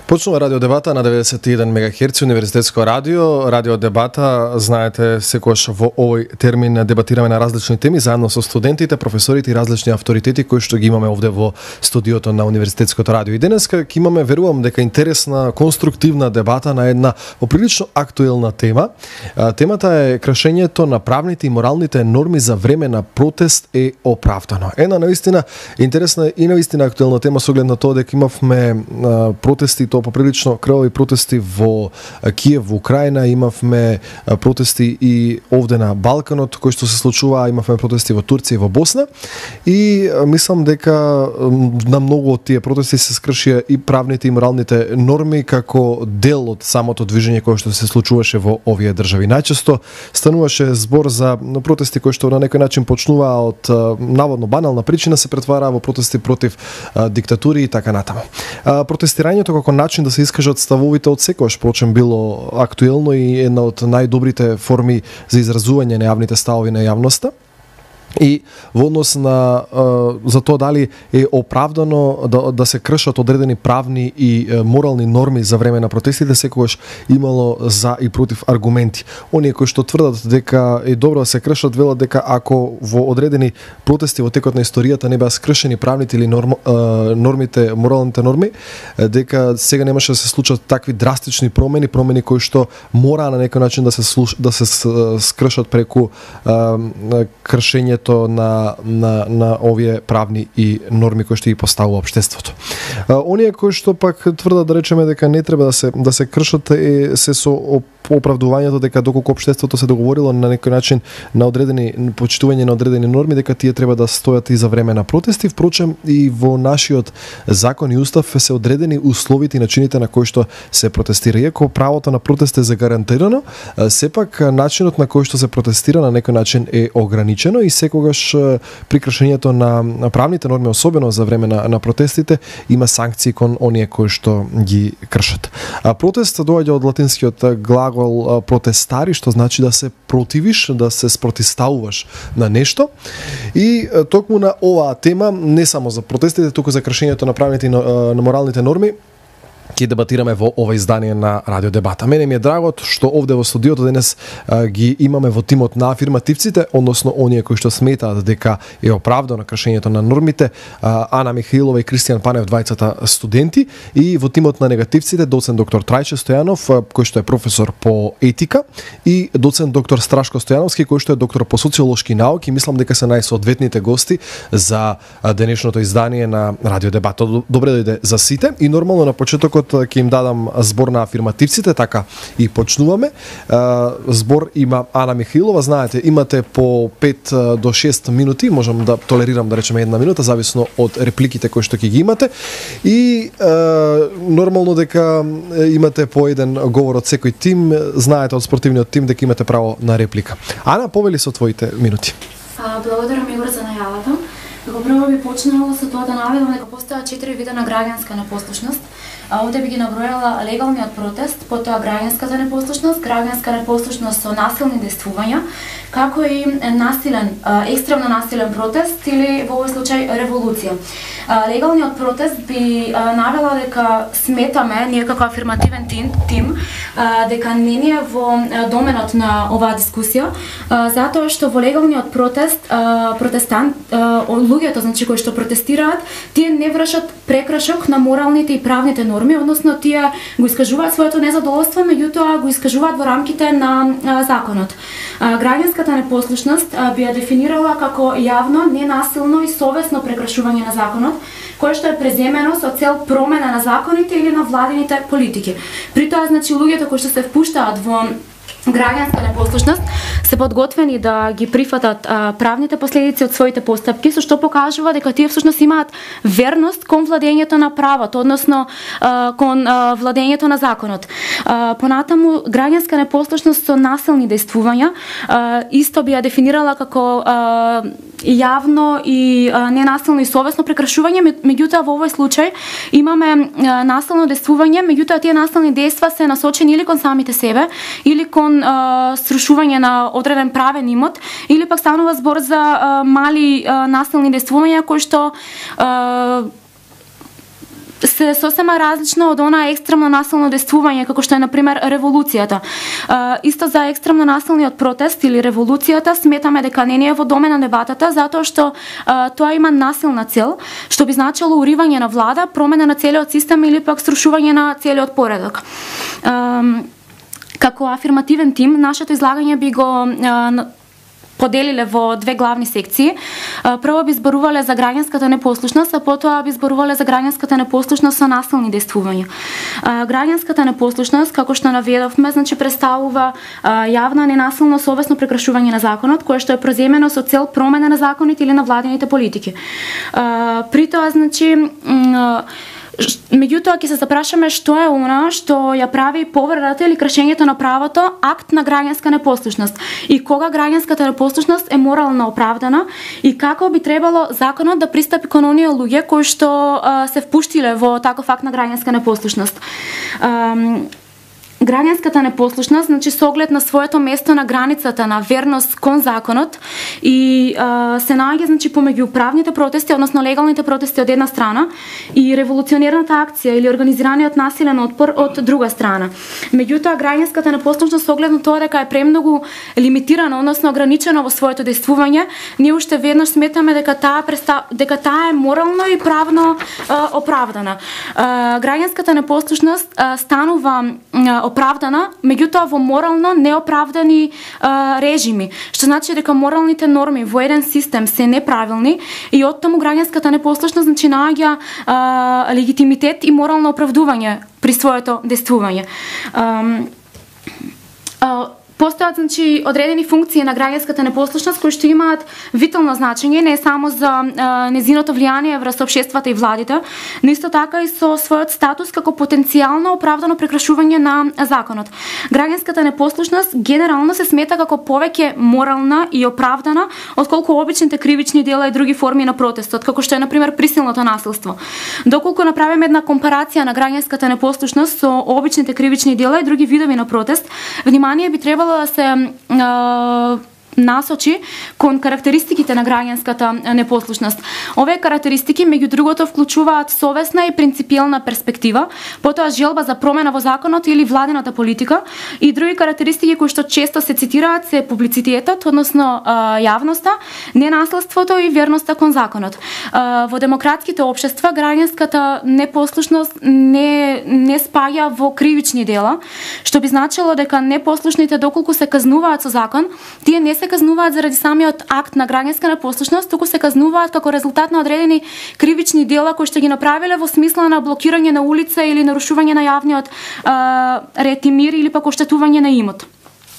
Почнува Радио Дебата на 91 МГц, Универзитетско радио. Радио Дебата, знаете, секогаш во овој термин дебатираме на различни теми заедно со студентите, професорите и различни авторитети кои што ги имаме овде во студиото на Универзитетското радио. И денеска ќе имаме, верувам дека интересна, конструктивна дебата на една поприлично актуелна тема. Темата е кршењето на правните и моралните норми за време на протест е оправдано. Една наистина интересна и наистина актуелна тема со оглед на тоа дека имавме протести, тоа поприлично крвави протести во Киев, во Украина, имавме протести и овде на Балканот кои што се случува, имавме протести во Турција и во Босна и мислам дека на многу од тие протести се скршија и правните и моралните норми како дел од самото движење кое што се случуваше во овие држави. Најчесто стануваше збор за протести кои што на некој начин почнуваа од наводно банална причина се претвараа во протести против диктатури и така натаму. Протестирањето како начин да се искажат ставовите од секојаш почем било актуелно и една од најдобрите форми за изразување на јавните ставови на јавноста. И во однос на за тоа дали е оправдано да се кршат одредени правни и морални норми за време на протестите, секогаш имало за и против аргументи. Оние кои што тврдат дека е добро да се кршат, велат дека ако во одредени протести во текот на историјата не беа скршени правните или нормите, моралните норми, дека сега немаше да се случат такви драстични промени кои што мора на некој начин да се скршат преку кршењето на овие правни и норми кои што ги поставува општеството. Оние кои што пак тврдат да речеме дека не треба да се кршат се со оправдувањето дека доколку општеството се договорило на некој начин на одредени почитување на одредени норми, дека тие треба да стојат и за време на протести. Впрочем, и во нашиот закон и устав се одредени условите и начините на кои што се протестира. Иако правото на протест е загарантирано, сепак начинот на кој што се протестира на некој начин е ограничено и секогаш при кршењето на правните норми, особено за време на протестите, има санкции кон оние кои што ги кршат. Протест доаѓа од латинскиот глагол протестари, што значи да се противиш, да се спротиставуваш на нешто. И токму на оваа тема, не само за протестите, туку за кршењето на правните и на моралните норми, ќе дебатираме во ова издание на Радио Дебата. Мене ми е драго што овде во студиото денес ги имаме во тимот на афирмативците, односно оние кои што сметаат дека е оправдано кршењето на нормите, Ана Михаилова и Кристијан Панев, двајцата студенти, и во тимот на негативците доцент доктор Трајче Стојанов, кој што е професор по етика, и доцент доктор Страшко Стојановски, кој што е доктор по социолошки науки. Мислам дека се најсоодветните гости за денешното издание на Радио Дебата. Добре дојде за сите и нормално на почетокот ќе им дадам збор на афирмативците, така и почнуваме. Збор има Ана Михаилова, знаете, имате по 5 до 6 минути, можам да толерирам да речеме 1 минута, зависно од репликите кои што ќе ги имате. И нормално дека имате по еден говор од секој тим, знаете од спортивниот тим дека имате право на реплика. Ана, повели со твоите минути. Благодарам, Игор, за најавата. Како прво би почнала со тоа да наведам дека постојат 4 вида на граѓанска непослушност. Овде би ги набројала легалниот протест, потоа граѓанската непослушност, граѓанска непослушност со насилни действувања, како и насилен, екстремно насилен протест или во овој случај револуција. Легалниот протест би навела дека сметаме ние како афирмативен тим дека не ни е во доменот на оваа дискусија, затоа што во легалниот протест луѓето, значи кои што протестираат, тие не вршат прекршок на моралните и правните норми, односно тие го искажуваат своето незадоволство, меѓутоа го искажуваат во рамките на законот. Граѓанската непослушност би ја дефинирала како јавно, ненасилно и совесно прекршување на законот, кое што е преземено со цел промена на законите или на владините политики. При тоа, значи, луѓето кои што се впуштаат во граѓанска непослушност се подготвени да ги прифатат правните последици од своите постапки, со што покажува дека тие всушност имаат верност кон владењето на правото, односно кон владењето на законот. Понатаму, граѓанска непослушност со насилни действувања исто би ја дефинирала како јавно и ненасилно и совесно прекршување, меѓутоа во овој случај имаме насилно действување, меѓутоа тие насилни дејства се насочени или кон самите себе, или кон срушување на одреден правен имот, или пак станува збор за мали насилни действувања кои што се сосема различно од она екстремно насилно действување како што е на пример револуцијата. Исто за екстремно насилниот протест или револуцијата сметаме дека не е во домен на дебатата затоа што тоа има насилна цел, што би значило уривање на влада, промена на целиот систем или пак срушување на целиот поредок. Како афирмативен тим, нашето излагање би го поделиле во две главни секции. Прво би зборувале за граѓанската непослушност, а потоа би зборувале за граѓанската непослушност со насилни действувања. Граѓанската непослушност, како што наведовме, значи представува јавна, ненасилно, совесно прекрашување на законот, кое што е преземено со цел промена на законите или на владините политики. При тоа, значи, меѓутоа ќе се запрашаме што е она што ја прави повредата или кршењето на правото акт на граѓанска непослушност и кога граѓанската непослушност е морално оправдана и како би требало законот да пристапи кон оние луѓе кои што се впуштиле во таков акт на граѓанска непослушност. Граѓанската непослушност, значи со оглед на своето место на границата на верност кон законот и се наоѓа значи помеѓу правните протести, односно легалните протести од една страна и револуционерната акција или организираниот насилен отпор од друга страна. Меѓутоа граѓанската непослушност со оглед на тоа дека е премногу лимитирана, односно ограничена во своето действување, ние уште веднаш сметаме дека таа е морално и правно оправдана. Граѓанската непослушност станува оправдана, меѓутоа во морално неоправдани режими, што значи дека моралните норми во еден систем се неправилни и оттаму граѓанската непослушност значи наоѓа легитимитет и морално оправдување при своето действување. Постојат значи одредени функции на граѓанската непослушност кои што имаат витално значење не само за незиното влијание врз општеството и владите, но исто така и со својот статус како потенцијално оправдано прекрашување на законот. Граѓанската непослушност генерално се смета како повеќе морална и оправдана отколку обичните кривични дела и други форми на протестот, како што е на пример присилното насилство. Доколку направиме една компарација на граѓанската непослушност со обичните кривични дела и други видови на протест, внимание би требало да се насочи кон карактеристиките на граѓанската непослушност. Овие карактеристики меѓу другото вклучуваат совесна и принципиелна перспектива, потоа желба за промена во законот или владината политика и други карактеристики кои што често се цитираат се публицитетот, односно јавноста, ненасилството и верноста кон законот. Во демократските општества граѓанската непослушност не спаѓа во кривични дела, што би значило дека непослушните доколку се казнуваат со закон, тие не се казнуваат заради самиот акт на граѓанска непослушност, туку се казнуваат како резултат на одредени кривични дела кои што ги направиле во смисла на блокирање на улица или нарушување на јавниот ред и мир или пак оштетување на имот.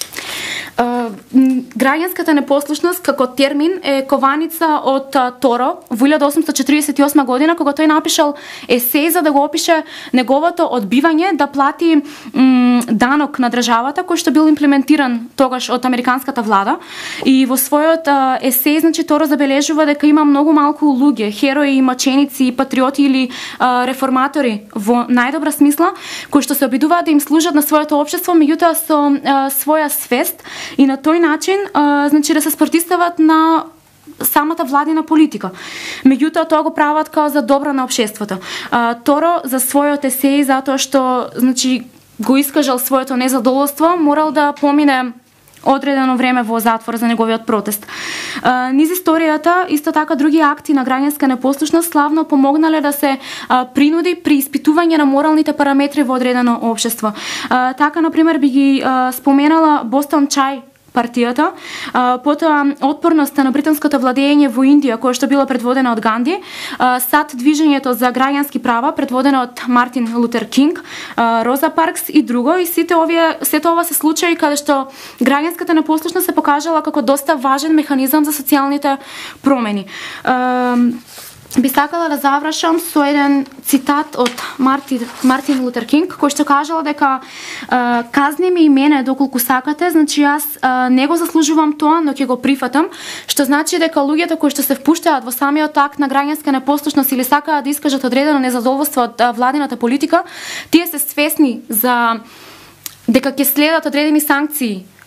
Граѓанската непослушност како термин е кованица од Торо во 1848 година, кога тој напишал есеј за да го опише неговото одбивање да плати данок на државата кој што бил имплементиран тогаш од американската влада. И во својот есеј значи Торо забележува дека има многу малку луѓе, херои, маченици, патриоти или реформатори во најдобра смисла кои што се обидуваат да им служат на своето општество, меѓутоа со своја свест и на тој начин значи да се спротивстават на самата владина политика. Меѓутоа тоа го прават као за добро на општеството. Торо за својот есеј затоа што значи го искажал своето незадоволство, морал да помине одредено време во затвор за неговиот протест. Низ историјата, исто така други акти на граѓанска непослушност славно помогнале да се принуди при испитување на моралните параметри во одредено општество. Така, например, би ги споменала Бостон Чај партијата, потоа отпорноста на британското владење во Индија, која што била предводена од Ганди, САД движењето за граѓански права, предводено од Мартин Лутер Кинг, Роза Паркс и друго, и сето ова се случаи каде што граѓанската непослушност се покажала како доста важен механизам за социјалните промени. Би сакала да завршам со еден цитат од Мартин Лутер Кинг, кој што кажал дека казни ми и мене доколку сакате, значи јас не го заслужувам тоа, но ќе го прифатам, што значи дека луѓето кои што се впуштаат во самиот акт на граѓанска непослушност или сакаат да искажат одредено незадоволство од владината политика, тие се свесни за дека ќе следат одредени санкции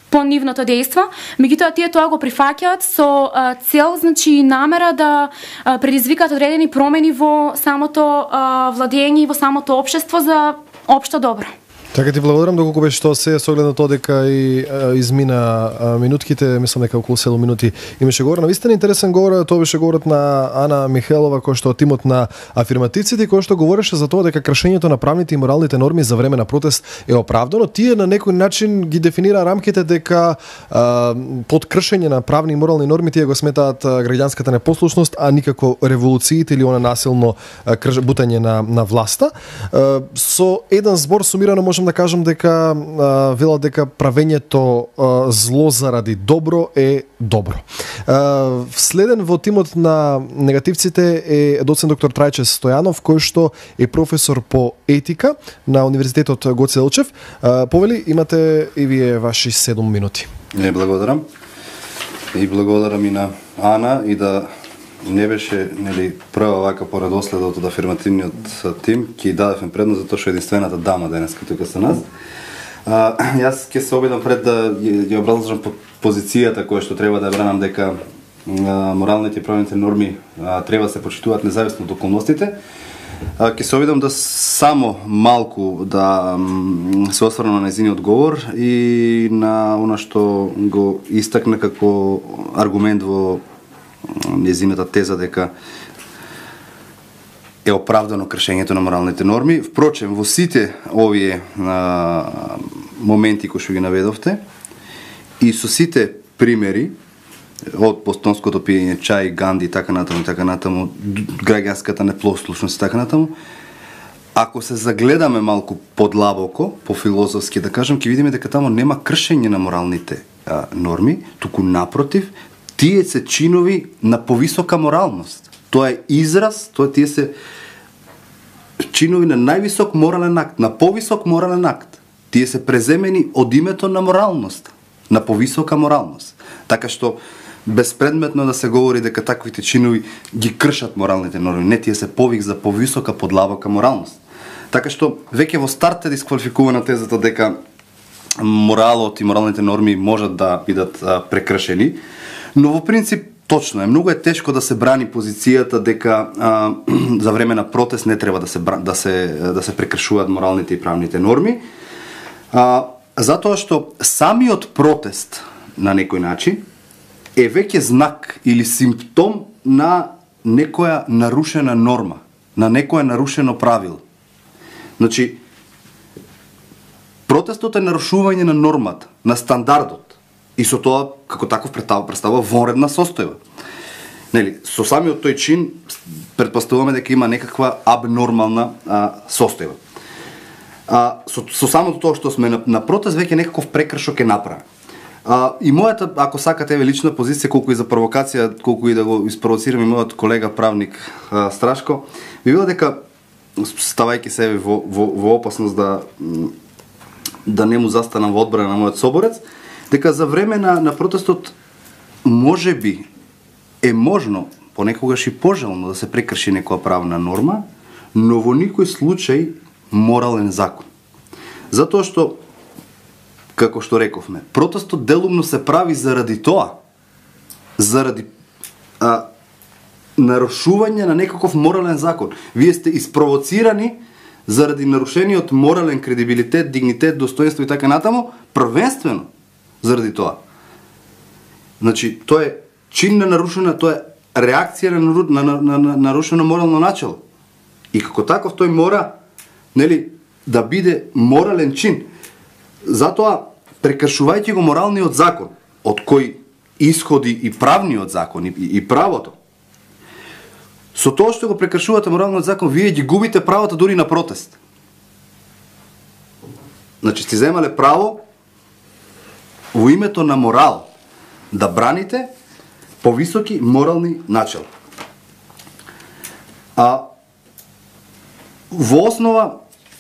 по нивното дејство, меѓутоа тие тоа го прифаќаат со цел, значи намера да предизвикаат одредени промени во самото владење и во самото општество за општо добро. Така ти благодарам, доколку беше тоа се, со оглед на тоа дека и измина минутките, мислам дека околу 7 минути имаше говор. Навистина интересен говор, тоа беше говорот на Ана Михелова, кој што од тимот на афирмативците, кој што говореше за тоа дека кршењето на правните и моралните норми за време на протест е оправдано. Тие на некој начин ги дефинира рамките дека под кршење на правни и морални норми тие го сметаат граѓанската непослушност, а никако револуциите или она насилно бутање на власта. Со еден збор сумирано можам да кажам дека велат дека правењето зло заради добро е добро. Следен во тимот на негативците е доцент доктор Трајче Стојанов, кој што е професор по етика на Универзитетот Гоце Делчев. Повели, имате и вие ваши 7 минути. Не, благодарам. И благодарам и на Ана и да не беше прва вака поредоследот од афирмативниот тим, ќе дадевме предност затоа што е единствената дама денеска тука со нас. Јас ќе се обидам пред да ја образложам позицијата која што треба да ја бранам, дека моралните и правните норми треба да се почитуваат независно од околностите. Ќе се обидам да само малку да се осврнам на нејзиниот говор и на она што го истакна како аргумент во нејзината теза дека е оправдано кршењето на моралните норми. Впрочем, во сите овие моменти кои што ги наведовте и со сите примери од бостонското пиење чај, Ганди и така натаму, граѓанската неплослушност и така натаму, ако се загледаме малку подлабоко, по филозофски да кажам, ќе видиме дека таму нема кршење на моралните норми, туку напротив, тие се чинови на повисока моралност. Тоа е израз, тие се чинови на највисок морален акт, на повисок морален акт. Тие се преземени од името на моралност, на повисока моралност. Така што безпредметно да се говори дека таквите чинови ги кршат моралните норми. Не, тие се повик за повисока подлабока моралност. Така што веќе во старт е дисквалификувана тезата дека моралот и моралните норми можат да бидат прекршени. Но во принцип точно е, многу е тешко да се брани позицијата дека за време на протест не треба да се прекршуваат моралните и правните норми. Затоа што самиот протест на некој начин е веќе знак или симптом на некоја нарушена норма, на некое нарушено правило. Значи, протестот е нарушување на нормата, на стандардот. И со тоа, како таков, представува вонредна состојба. Нели, со самиот тој чин, предпоставуваме дека има некаква абнормална состојба. Со самото тоа што сме на протест, веќе некаков прекршок е направен. И мојата, ако сакате, лична позиција, колку и за провокација, колку и да го испровоцирам и мојот колега правник Страшко, би била дека, ставајќи себе во опасност да не му застанам во одбрана на мојот соборец, дека за време на протестот може би е можно, понекогаш и пожелно да се прекрши некоја правна норма, но во никој случај морален закон. Затоа што, како што рековме, протестот делумно се прави заради тоа, заради нарушување на некаков морален закон. Вие сте испровоцирани заради нарушениот морален кредибилитет, дигнитет, достоинство и така натаму, првенствено заради тоа. Значи, тоа е чин на нарушена, тоа е реакција на нарушено морално начало. И како таков тој мора, нели, да биде морален чин. Затоа, прекршувајќи го моралниот закон, од кој исходи и правниот закон, и правото, со тоа што го прекршувате моралниот закон, вие ги губите правото дури на протест. Значи, сте земале право во името на морал да браните повисоки морални начала. Во основа,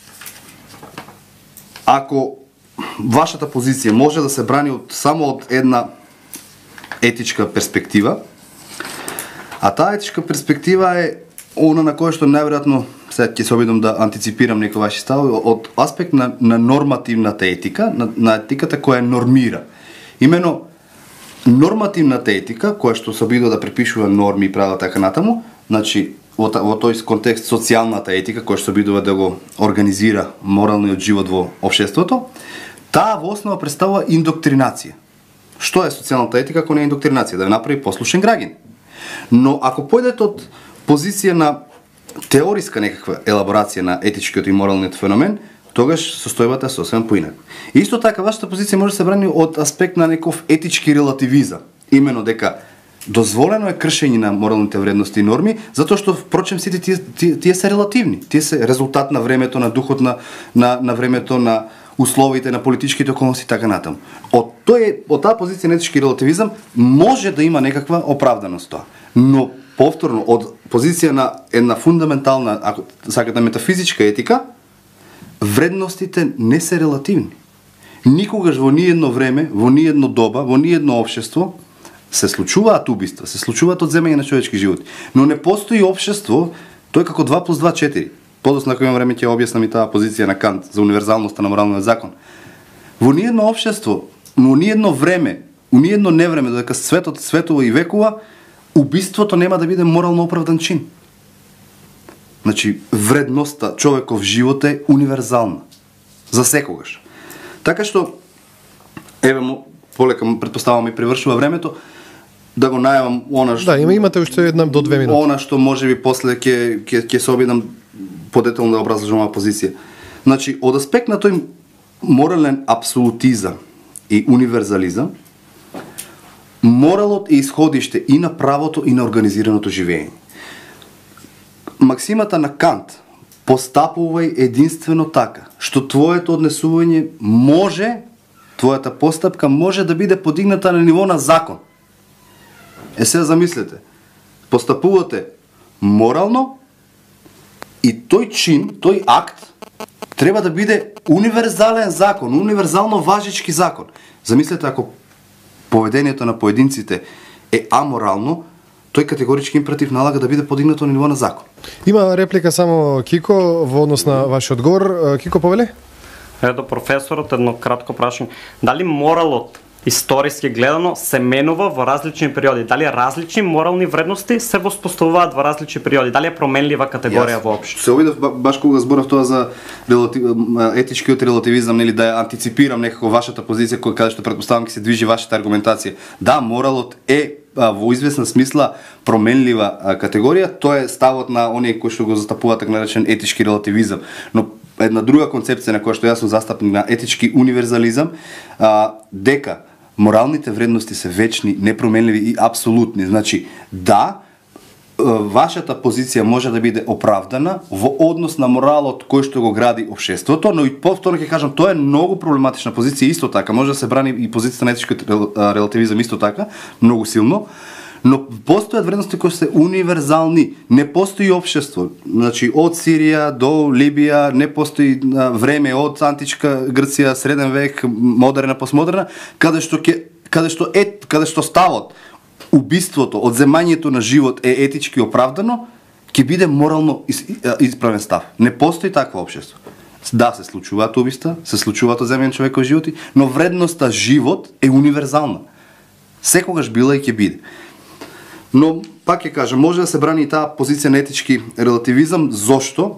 ако вашата позиција може да се брани само од една етичка перспектива, а таа етичка перспектива е она на која што најверојатно, сега ќе се обидам да антиципирам некои ваши ставови, од аспект на нормативната етика, на етиката која нормира. Имено нормативната етика, која што се обидува да препишува норми и правила така натаму, значи во тој контекст социјалната етика која што се обидува да го организира моралниот живот во општеството, таа во основа представува индоктринација. Што е социјалната етика ако не е индоктринација? Да ја направи послушен граѓанин. Но ако појдете од позиција на теориска некаква елаборација на етичкиот и моралниот феномен, тогаш состојбата е сосема поинаква. Исто така, вашата позиција може да се брани од аспект на неков етички релативизам. Имено дека дозволено е кршење на моралните вредности и норми, затоа што впрочем сите тие се релативни. Тие се резултат на времето, на духот на времето, на условите, на политичките околности и така натаму. Од таа позиција на етички релативизам може да има некаква оправданост тоа. Но повторно од позиција на една фундаментална, ако сакате, метафизичка етика, вредностите не се релативни. Никогаш во ниедно време, во ниедно доба, во ниедно општество се случуваат убиства, се случуваат одземање на човечки животи. Но не постои општество, тој како 2 + 2 4. Подоцна ако имам време ќе објаснам и таа позиција на Кант за универзалноста на моралниот закон. Во ниедно општество, во ниедно време, во ниедно невреме, додека светот светува и векува, убиството нема да биде морално оправдан чин. Значи, вредноста човеков живот е универзална. За секогаш. Така што, еве му, полека предпоставам и привршува времето, да го најавам она што... Да, имате уште 1 до 2 минути. Она што можеби после ќе се обидам подетелно да образложам оваа позиција. Значи, од аспект на тој морален абсолютизам и универзализам, моралот е исходиште и на правото и на организираното живење. Максимата на Кант постапувај единствено така, што твоето однесување може, твојата постапка може да биде подигната на ниво на закон. Сега замислете, постапувате морално и тој чин, тој акт треба да биде универзален закон, универзално важички закон. Замислете, ако поведението на поединците е аморално, тој категорички императив налага да биде подигнато на ниво на закон. Има реплика само Кико во однос на вашиот одговор. Кико, повели? До професорот едно кратко прашање. Дали моралот историски гледано се менува во различни периоди? Дали различни морални вредности се воспоставуваат во различни периоди? Дали е променлива категорија воопшто? Се обидов баш кога зборав тоа за етичкиот релативизам, нели да ја антиципирам некако вашата позиција каде што претпоставам ќе се движи вашата аргументација. Да, моралот е во известна смисла променлива категорија, тоа е ставот на оние кои што го застапуваат така наречен етички релативизам. Но една друга концепција на која што јас сум застапник на етички универзализам, дека моралните вредности се вечни, непроменливи и апсолутни. Значи, да, вашата позиција може да биде оправдана во однос на моралот кој што го гради општеството, но и повторно ќе кажам, тоа е многу проблематична позиција исто така. Може да се брани и позицијата на етичкиот релативизам исто така, многу силно. Но постојат вредности кои се универзални. Не постои општество. Значи, од Сирија до Либија, не постои време од античка Грција, среден век, модерна, постмодерна, каде што ставот, убиството, одземањето на живот е етички оправдано, ќе биде морално исправен став. Не постои такво општество. Да, се случуваат убиства, се случуваат одземање на човекови животи, но вредноста живот е универзална. Секогаш била и ќе биде. Но, пак ќе кажам, може да се брани и таа позиција на етички релативизам. Зошто?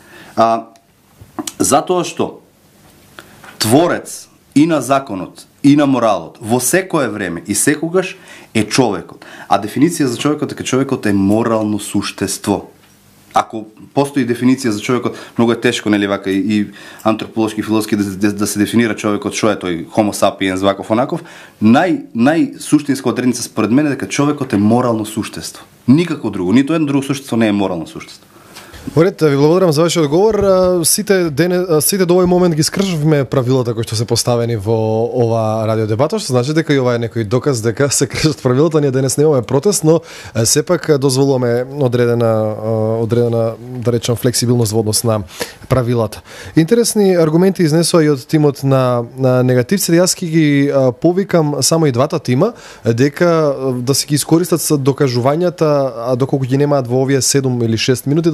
Затоа што творец и на законот, и на моралот, во секое време и секогаш е човекот. А дефиниција за човекот е дека човекот е морално суштество. Ако постои дефиниција за човекот, многу е тешко, нели вака и антрополошки, филозофски да се дефинира човекот што е тој homo sapiens ваков онаков, најсуштинска одредница според мене е дека човекот е морално суштество. Никако друго, нито едно друго суштество не е морално суштество. Оред, ви благодарам за вашиот одговор. Сите до овој момент ги скршивме правилата кои што се поставени во ова радиодебата, што значи дека и ова е некој доказ дека се кршат правилата. Ние денес немаме протест, но сепак дозволуваме одредена да речам флексибилност во однос на правилата. Интересни аргументи изнесоа и од тимот на негативците. Јас ќе ги повикам само и двата тима дека да се ги искористат со докажувањата, а доколку ги немаат во овие 7 или 6 минути, да се ги искористат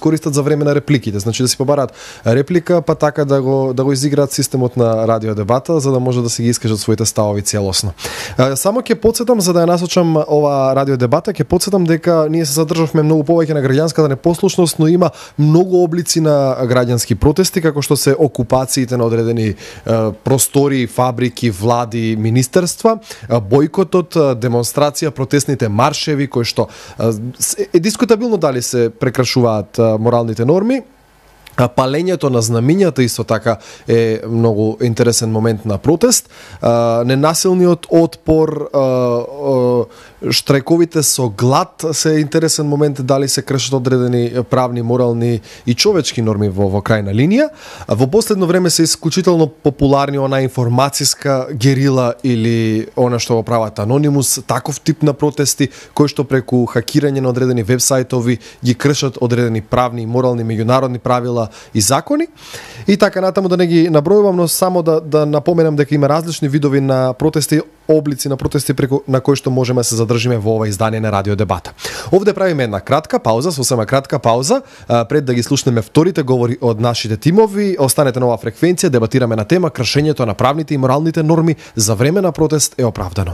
искористат за време на репликите. Значи да си побарат реплика, па така да го изиграат системот на радио дебата, за да може да си ги искажат своите ставови целосно. Само ќе потсетам, за да ја насочам ова радио дебата, ќе потсетам дека ние се задржавме многу повеќе на граѓанската непослушност, но има многу облици на граѓански протести, како што се окупациите на одредени простори, фабрики, влади, министерства, бојкотот, демонстрација, протестните маршеви, кои што е дискутабилно дали се прекрашуваат моралните норми. Палењето на знамињата исто така е многу интересен момент на протест. Ненасилниот отпор, штрајковите со глад се интересен момент дали се кршат одредени правни, морални и човечки норми во крајна линија. Во последно време се исклучително популарни она информацијска герила или она што го прават Анонимус, таков тип на протести кои што преку хакирање на одредени вебсајтови ги кршат одредени правни, морални, меѓународни правила и закони. И така натаму да не ги набројувам, но само да напоменам дека има различни видови на протести, облици на протести преку на кои што можеме да се задржиме во ова издание на Радио Дебата. Овде правиме една кратка пауза, сосема кратка пауза, пред да ги слушнеме вторите говори од нашите тимови. Останете на оваа фреквенција, дебатираме на тема кршењето на правните и моралните норми за време на протест е оправдано.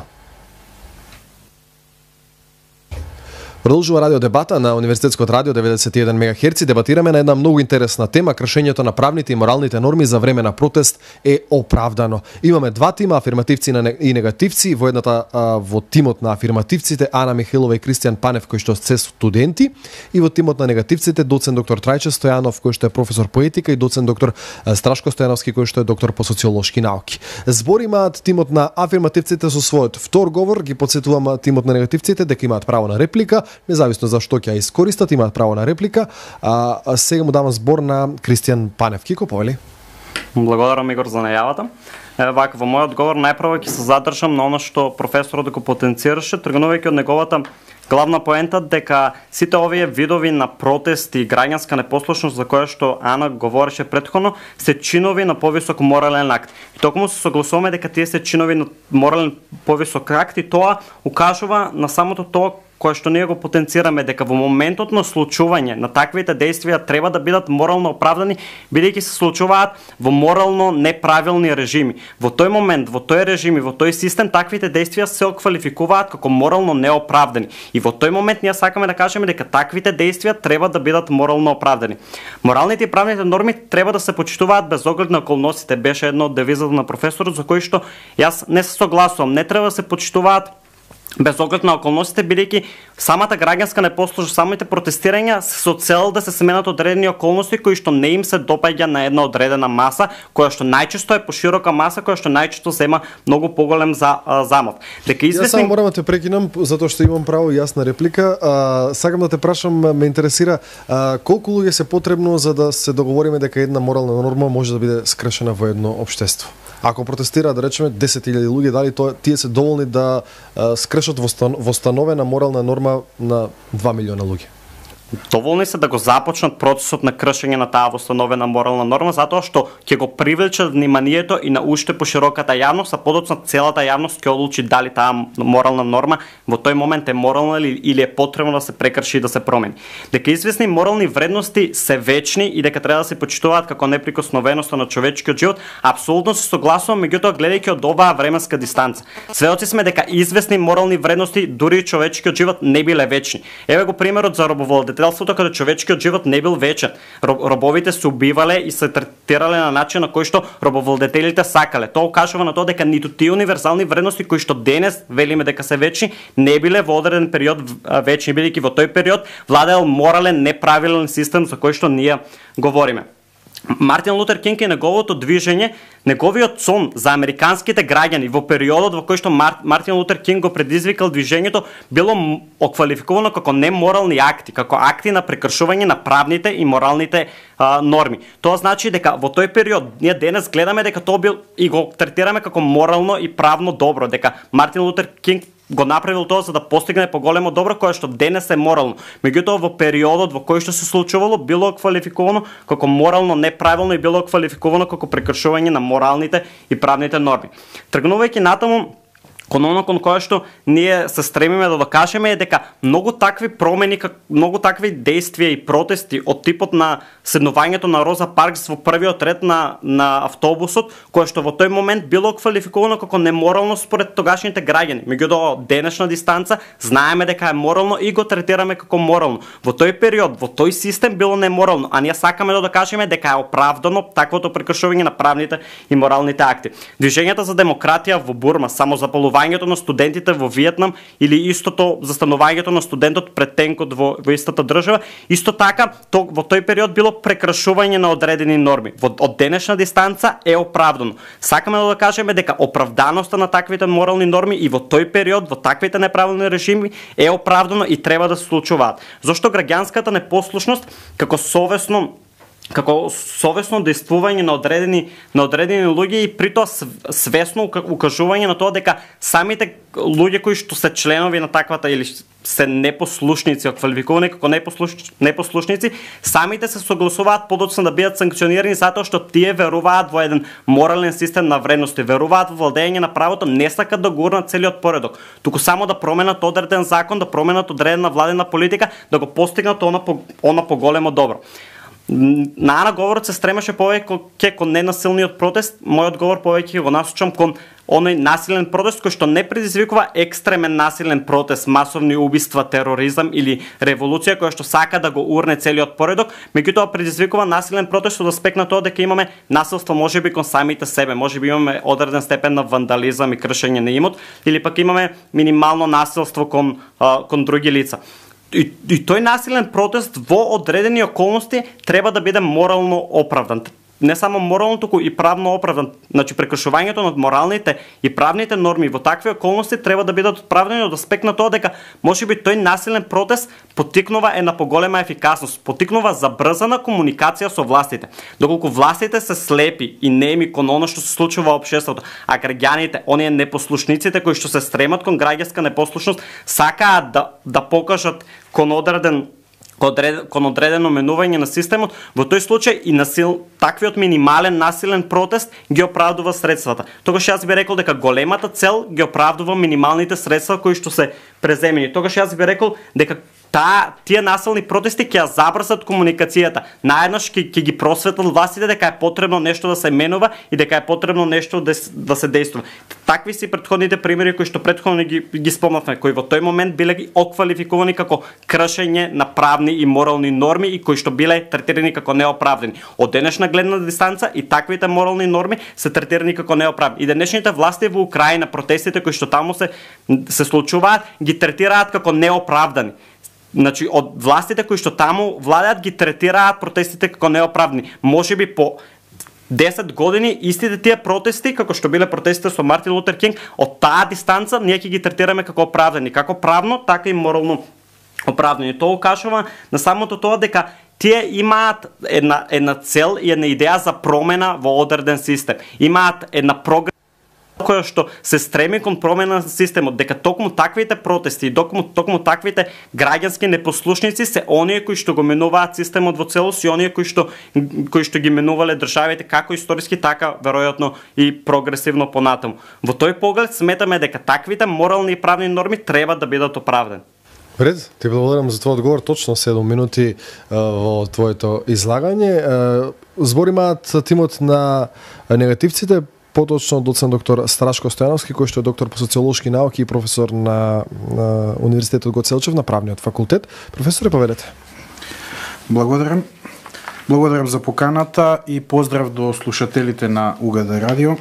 Продолжува Радио Дебата на Универзитетското радио 91 МГц. Дебатираме на една многу интересна тема, кршењето на правните и моралните норми за време на протест е оправдано. Имаме два тима, афирмативци и негативци. Во едната во тимот на афирмативците Ана Михелова и Кристијан Панев, кои што се студенти, и во тимот на негативците доцент доктор Трајче Стојанов, кој што е професор по етика, и доцент доктор Страшко Стојановски, кој што е доктор по социолошки науки. Збор имаат тимот на афирмативците со својот втор говор. Ги потсетувам тимот на негативците дека имаат право на реплика, независно за што ќе ја искористат, имаат право на реплика. Сега му давам збор на Кристијан Панев. Кико, повели? Благодарам, Игор, за најавата. Вака, во мојот говор најпрво ќе се задржам на оно што професорот го потенцираше, тргнувајќи од неговата главна поента дека сите овие видови на протести и граѓанска непослушност за која што Ана говореше претходно се чинови на повисок морален акт. И токму се согласуваме дека тие се чинови на морален повисок акт и тоа укажува на самото тоа кое што ние го потенцираме, дека во моментот на случување на таквите действија треба да бидат морално оправдани, бидејќи се случуваат во морално неправилни режими. Во тој момент, во тој режим и во тој систем таквите действија се оквалификуваат како морално неоправдани. И во тој момент ние сакаме да кажеме дека таквите действија треба да бидат морално оправдани. Моралните и правните норми треба да се почитуваат без оглед на околностите, беше едно од девизата на професорот, за кој што јас не се согласувам. Не треба да се почитуваат без оглед на околностите, бидејќи самата граѓанска непослушност, самите протестирања се со цел да се сменат одредени околности кои што не им се допаѓа на една одредена маса, која што најчесто е поширока маса, која што најчесто зема многу поголем замав. Дека Јас само морам да те прекинам затоа што имам право јасна реплика. Сакам да те прашам, ме интересира колку луѓе се потребно за да се договориме дека една морална норма може да биде скршена во едно општество. Ако протестираат, да речеме, 10.000 луѓе, дали тие се доволни да скршат востановена морална норма на 2 милиона луѓе? Доволни се да го започнат процесот на кршење на таа востановена морална норма, затоа што ќе го привлечат вниманието и на уште пошироката јавност, а подоцна целата јавност ќе одлучи дали таа морална норма во тој момент е морална или е потребно да се прекрши и да се промени. Дека известни морални вредности се вечни и дека треба да се почитуваат како неприкосновеноста на човечкиот живот, апсолутно се согласувам, меѓутоа гледајќи од оваа временска дистанца. Сведоци сме дека известни морални вредности, дури и човечкиот живот, не биле вечни. Еве го примерот за робовладетелството, каде човечкиот живот не бил вечен. Робовите се убивале и се третирале на начин на кој што робовладетелите сакале. Тоа укажува на тоа дека ниту тие универзални вредности кои што денес велиме дека се вечни, не биле во одреден период вечни, бидејќи во тој период владеел морален неправилен систем за кој што ние говориме. Мартин Лутер Кинг и неговото движење, неговиот сон за американските граѓани во периодот во кој што Мартин Лутер Кинг го предизвикал движењето, било оквалификувано како неморални акти, како акти на прекршување на правните и моралните норми. Тоа значи дека во тој период ние денес гледаме дека тоа бил и го третираме како морално и правно добро, дека Мартин Лутер Кинг го направил тоа за да постигне поголемо добро кое што денес е морално. Меѓутоа во периодот во кој што се случувало било квалификувано како морално неправилно и било квалификувано како прекршување на моралните и правните норми. Тргнувајќи натаму кон кое што ние се стремиме да докажеме е дека многу такви промени, многу такви действија и протести од типот на седнувањето на Роза Паркс во првиот ред на автобусот, кое што во тој момент било квалификувано како неморално според тогашните граѓани. Меѓутоа, од денешна дистанца знаеме дека е морално и го третираме како морално. Во тој период, во тој систем било неморално, а ние сакаме да докажеме дека е оправдано таквото прекршување на правните и моралните акти. Движењето за демократија во Бурма, самозапалувањето на студентите во Виетнам или истото застанувањето на студентот пред тенкот во истата држава, исто така во тој период било прекрашување на одредени норми. Од денешна дистанца е оправдано. Сакаме да кажеме дека оправданоста на таквите морални норми и во тој период, во таквите неправилни режими е оправдано и треба да се случуваат. Зошто граѓанската непослушност како совесно действување на одредени луѓе и притоа свесно укажување на тоа дека самите луѓе кои што се членови на таквата или се непослушници, квалификувани како непослушници, самите се согласуваат подоцна да бидат санкционирани затоа што тие веруваат во еден морален систем на вредности, веруваат во владење на правото, не сакат да гурнат целиот поредок, туку само да променат одреден закон, да променат одредена владена политика, да го постигнат она поголемо добро. На Ана говорот се стремеше повеќе кон ненасилниот протест, мојот говор повеќе го насочам кон оној насилен протест кој што не предизвикува екстремен насилен протест, масовни убиства, тероризам или револуција која што сака да го урне целиот поредок, меѓутоа предизвикува насилен протест од аспект на тоа дека имаме насилство можеби кон самите себе, можеби имаме одреден степен на вандализам и кршење на имот, или пак имаме минимално насилство кон други лица. И тој насилен протест во одредени околности треба да биде морално оправдан. Не само морално, туку и правно оправдан. Значи, прекршувањето на моралните и правните норми во такви околности треба да бидат оправдани од аспект на тоа дека можеби тој насилен протест поттикнува една поголема ефикасност, поттикнува забрзана комуникација со властите. Доколку властите се слепи и неми кон оно што се случува во општеството, а граѓаните, оние непослушниците кои што се стремат кон граѓанска непослушност, сакаат да покажат кон одредено менување на системот, во тој случај и таквиот минимален насилен протест ги оправдува средствата. Тогаш јас би рекол дека големата цел ги оправдува минималните средства кои што се преземени. Тогаш јас би рекол дека тие насилни протести ќе ја забрзат комуникацијата. Наеднаш ќе ги просветлат властите дека е потребно нешто да се менува и дека е потребно нешто да се действува. Такви си претходните примери кои што претходно ги спомнавме, кои во тој момент биле ги оквалификувани како кршење на правни и морални норми и кои што биле третирани како неоправдани. Од денешна гледна дистанца и таквите морални норми се третирани како неоправдани. И денешните власти во Украина, протестите кои што таму се случуваат, ги третираат како неоправдани. Значи, од властите кои што таму владеат ги третираат протестите како неоправдани. Можеби по 10 години истите тие протести, како што биле протестите со Мартин Лутер Кинг, од таа дистанца ние ќе ги третираме како оправдани, како правно, така и морално оправдани. Тоа кажува на самото тоа дека тие имаат една цел и една идеја за промена во одреден систем. Имаат една програма која што се стреми кон промена на системот, дека токму таквите протести и токму таквите граѓански непослушници се оние кои што го менуваат системот во целост и оние кои што ги менувале државите како историски, така веројатно и прогресивно понатаму. Во тој поглед сметаме дека таквите морални и правни норми треба да бидат оправдани. Ред, ти благодарам за твојот одговор, точно 7 минути во твоето излагање. Збор имаат тимот на негативците, поточно доцент доктор Страшко Стојановски, кој што е доктор по социолошки науки и професор на Универзитетот Гоце Делчев на правниот факултет. Професоре, поведете. Благодарам. Благодарам за поканата и поздрав до слушателите на УГД радио.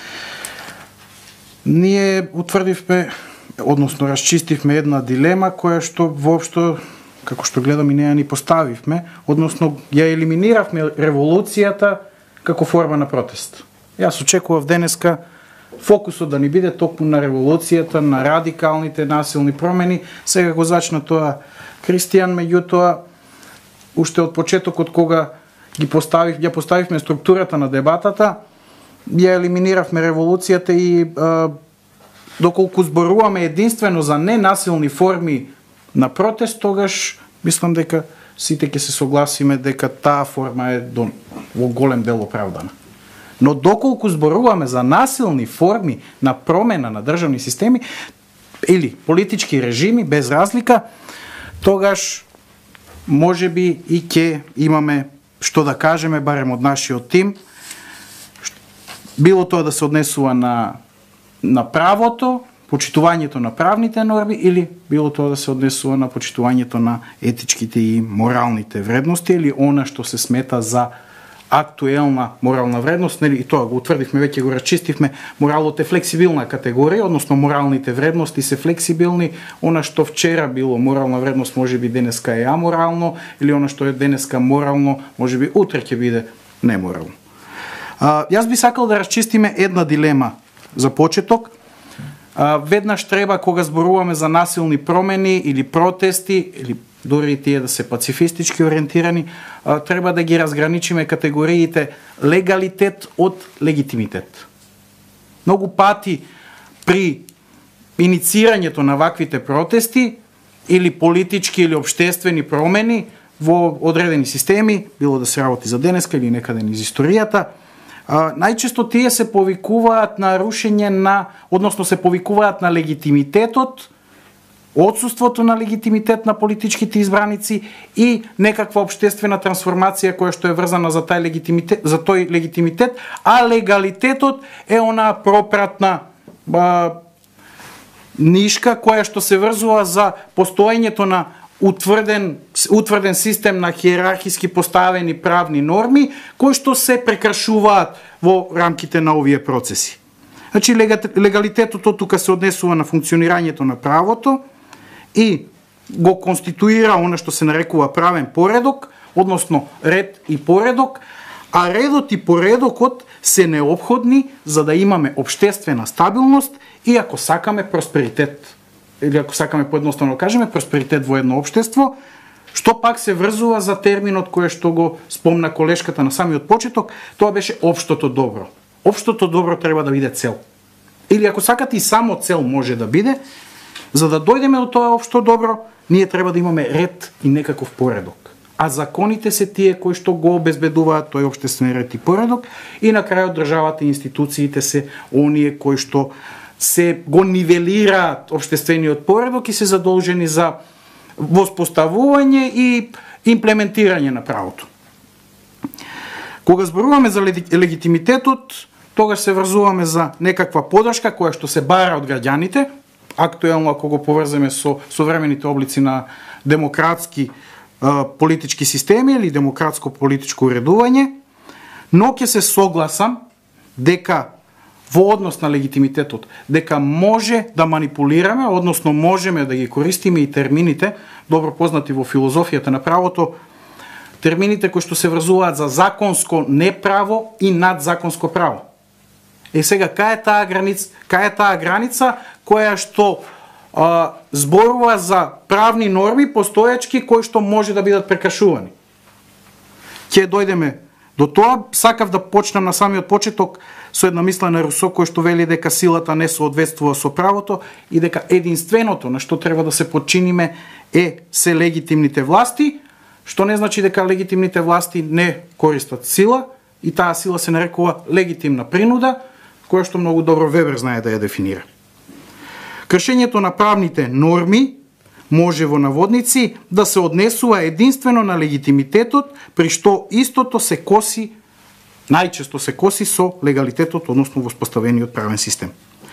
Ние утврдивме, односно расчистивме една дилема која што воопшто, како што гледам, и неја ни поставивме, односно ја елиминиравме револуцијата како форма на протест. Јас очекував денеска фокусот да ни биде токму на револуцијата, на радикалните насилни промени. Сега го зачна тоа Кристијан, меѓутоа уште од почетокот кога ја поставивме структурата на дебатата, ја елиминиравме револуцијата и доколку зборуваме единствено за ненасилни форми на протест, тогаш мислам дека сите ќе се согласиме дека таа форма е во голем дел оправдана. Но доколку зборуваме за насилни форми на промена на државни системи или политички режими, без разлика, тогаш може би и ќе имаме што да кажеме, барем од нашиот тим, било тоа да се однесува на правото, почитувањето на правните норми, или било тоа да се однесува на почитувањето на етичките и моралните вредности, или она што се смета за актуелна морална вредност, нели, и тоа го утврдивме, веќе го расчистивме, моралот е флексибилна категорија, односно моралните вредности се флексибилни, она што вчера било морална вредност може би денеска е аморално, или она што е денеска морално, може би утре ќе биде неморално. Јас би сакал да расчистиме една дилема за почеток. Веднаш треба, кога зборуваме за насилни промени или протести, или дори и тие да се пацифистички ориентирани, треба да ги разграничиме категориите легалитет од легитимитет. Многу пати при инициирањето на ваквите протести или политички или обштествени промени во одредени системи, било да се работи за денеска или некаде низ историјата, најчесто тие се повикуваат на рушење на, односно се повикуваат на легитимитетот, отсуството на легитимитет на политичките избраници и некаква обштествена трансформација која што е врзана за тој легитимитет, а легалитетот е онаа пропратна нишка која што се врзува за постоењето на утврден систем на хиерархиски поставени правни норми кои што се прекршуваат во рамките на овие процеси. Значи легалитетот тука се однесува на функционирањето на правото и го конституира она што се нарекува правен поредок, односно ред и поредок, а редот и поредокот се неопходни за да имаме обштествена стабилност и ако сакаме просперитет, или ако сакаме поедноставно кажеме просперитет во едно општество, што пак се врзува за терминот кој што го спомна колешката на самиот почеток, тоа беше општото добро. Општото добро треба да биде цел. Или ако сакате и само цел може да биде, за да дојдеме до тоа општо добро, ние треба да имаме ред и некаков поредок. А законите се тие кои што го обезбедуваат тој општествен ред и поредок и на крајот државата и институциите се оние кои што се го нивелираат општествениот поредок и се задолжени за воспоставување и имплементирање на правото. Кога зборуваме за легитимитетот, тогаш се врзуваме за некаква подршка која што се бара од граѓаните, актуелно ако го поврземе со современите облици на демократски политички системи или демократско политичко уредување, но ќе се согласам дека во однос на легитимитетот, дека може да манипулираме, односно можеме да ги користиме и термините, добро познати во филозофијата на правото, термините кои што се врзуваат за законско неправо и надзаконско право. Сега, кај е таа граница која што зборува за правни норми постоечки кои што може да бидат прекашувани? Ќе дојдеме до тоа. Сакав да почнам на самиот почеток со една мисла на Русо кој што вели дека силата не соодветствува со правото и дека единственото на што треба да се подчиниме се легитимните власти, што не значи дека легитимните власти не користат сила и таа сила се нарекува легитимна принуда, која што многу добро Вебер знае да ја дефинира. Кршењето на правните норми може во наводници да се однесува единствено на легитимитетот, при што истото се коси, најчесто се коси со легалитетот, односно воспоставениот правен систем.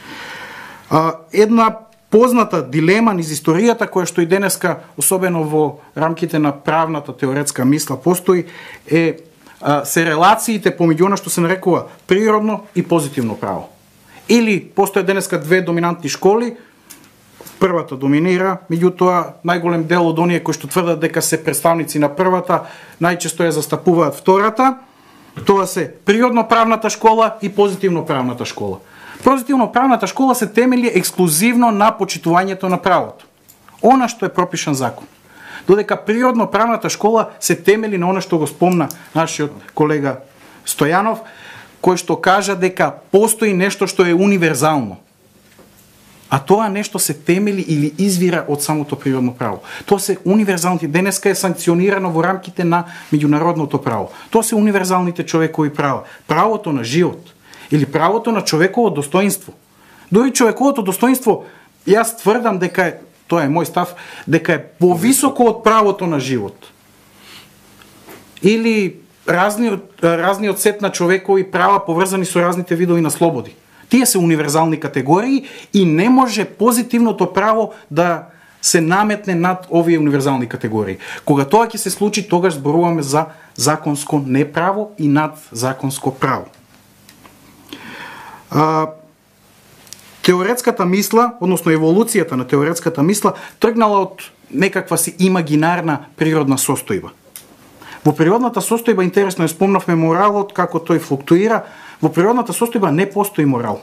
Една позната дилема низ историјата, која што и денеска, особено во рамките на правната теоретска мисла постои, се релациите помеѓу она што се нарекува природно и позитивно право. Или постои денеска две доминантни школи, првата доминира, меѓутоа најголем дел од оние кои што тврдат дека се представници на првата, најчесто ја застапуваат втората. Тоа се природно правната школа и позитивно правната школа. Позитивно правната школа се темели ексклузивно на почитувањето на правото. Она што е пропишан закон. Додека природно правната школа се темели на она што го спомна нашиот колега Стојанов, кој што кажа дека постои нешто што е универзално. А тоа нешто се темели или извира од самото природно право. Тоа се универзалните, денеска е санкционирано во рамките на меѓународното право. Тоа се универзалните човекови права. Правото на живот или правото на човеково достоинство. Дори човековото достоинство, јас тврдам дека е, тоа е мој став, дека е повисоко од правото на живот. Или разниот сет на човекови права поврзани со разните видови на слободи. Тие се универзални категории и не може позитивното право да се наметне над овие универзални категории. Кога тоа ќе се случи, тогаш зборуваме за законско неправо и надзаконско право. Теоретската мисла, односно еволуцијата на теоретската мисла, тргнала од некаква си имагинарна природна состојба. Во природната состојба, интересно е, спомнавме моралот, како тој флуктуира, во природната состојба не постои морал.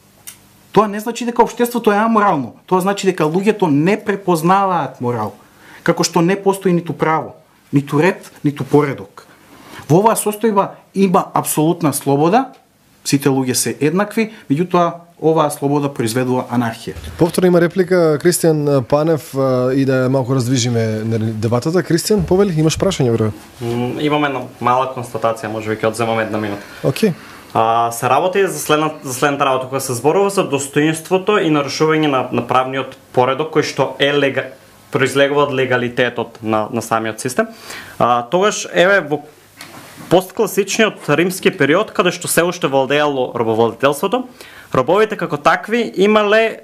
Тоа не значи дека општеството е аморално, тоа значи дека луѓето не препознаваат морал, како што не постои ниту право, ниту ред, ниту поредок. Во оваа состојба има апсолутна слобода, сите луѓе се еднакви, меѓутоа оваа слобода произведува анархија. Повторно има реплика Кристијан Панев и да малку раздвижиме дебатата. Кристијан, повели, имаш прашање веројатно? Имаме една мала констатација, можеби ќе одземаме една минута. Окей. Се работи за следната работа, која се зборува за достоинството и нарушување на правниот поредок кој што е произлегува од легалитетот на самиот систем. Тогаш еве во посткласичниот римски период, каде што се уште владеело робовладетелството, робовите како такви имале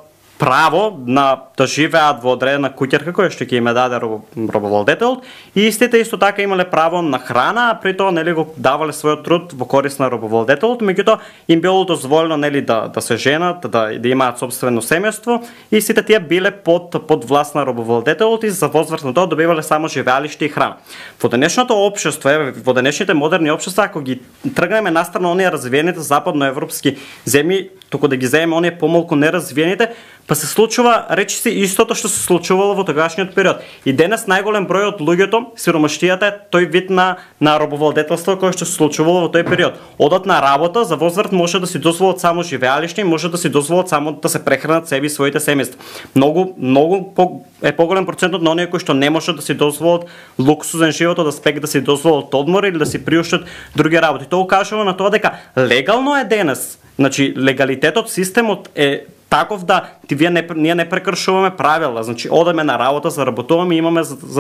право да живеат во одредена куќерка која што ќе им даде робовладетелот и истите исто така имале право на храна, а при тоа нели го давале својот труд во корист на робовладетелот, меѓутоа им било дозволено нели да се женат, да имаат сопствено семејство и сите тие биле под власт на робовладетелот и за возврат на тоа добивале само живеалиште и храна. Во денешното општество, во денешните модерни општества, ако ги тргнеме настрана оние развиените западноевропски земји, туку да ги земеме оние помалку неразвиените, па се случува речиси истото што се случувало во тогашниот период. И денес најголем број од луѓето, сиромаштијата е тој вид на робовладетелство кој што се случувало во тој период. Одат на работа, за возврат може да си дозволат само живеалиште и може да си дозволат само да се прехранат себе и своите семејства. Многу поголем процентот на оние кои што не можат да си дозволат луксузен живот, да спек да си дозволат одмор или да си приуштат други работи. Тоа укажува на тоа дека легално е денес. Значи легалитетот, системот е таков да ние не прекршуваме правила, значи одеме на работа, заработуваме и имаме за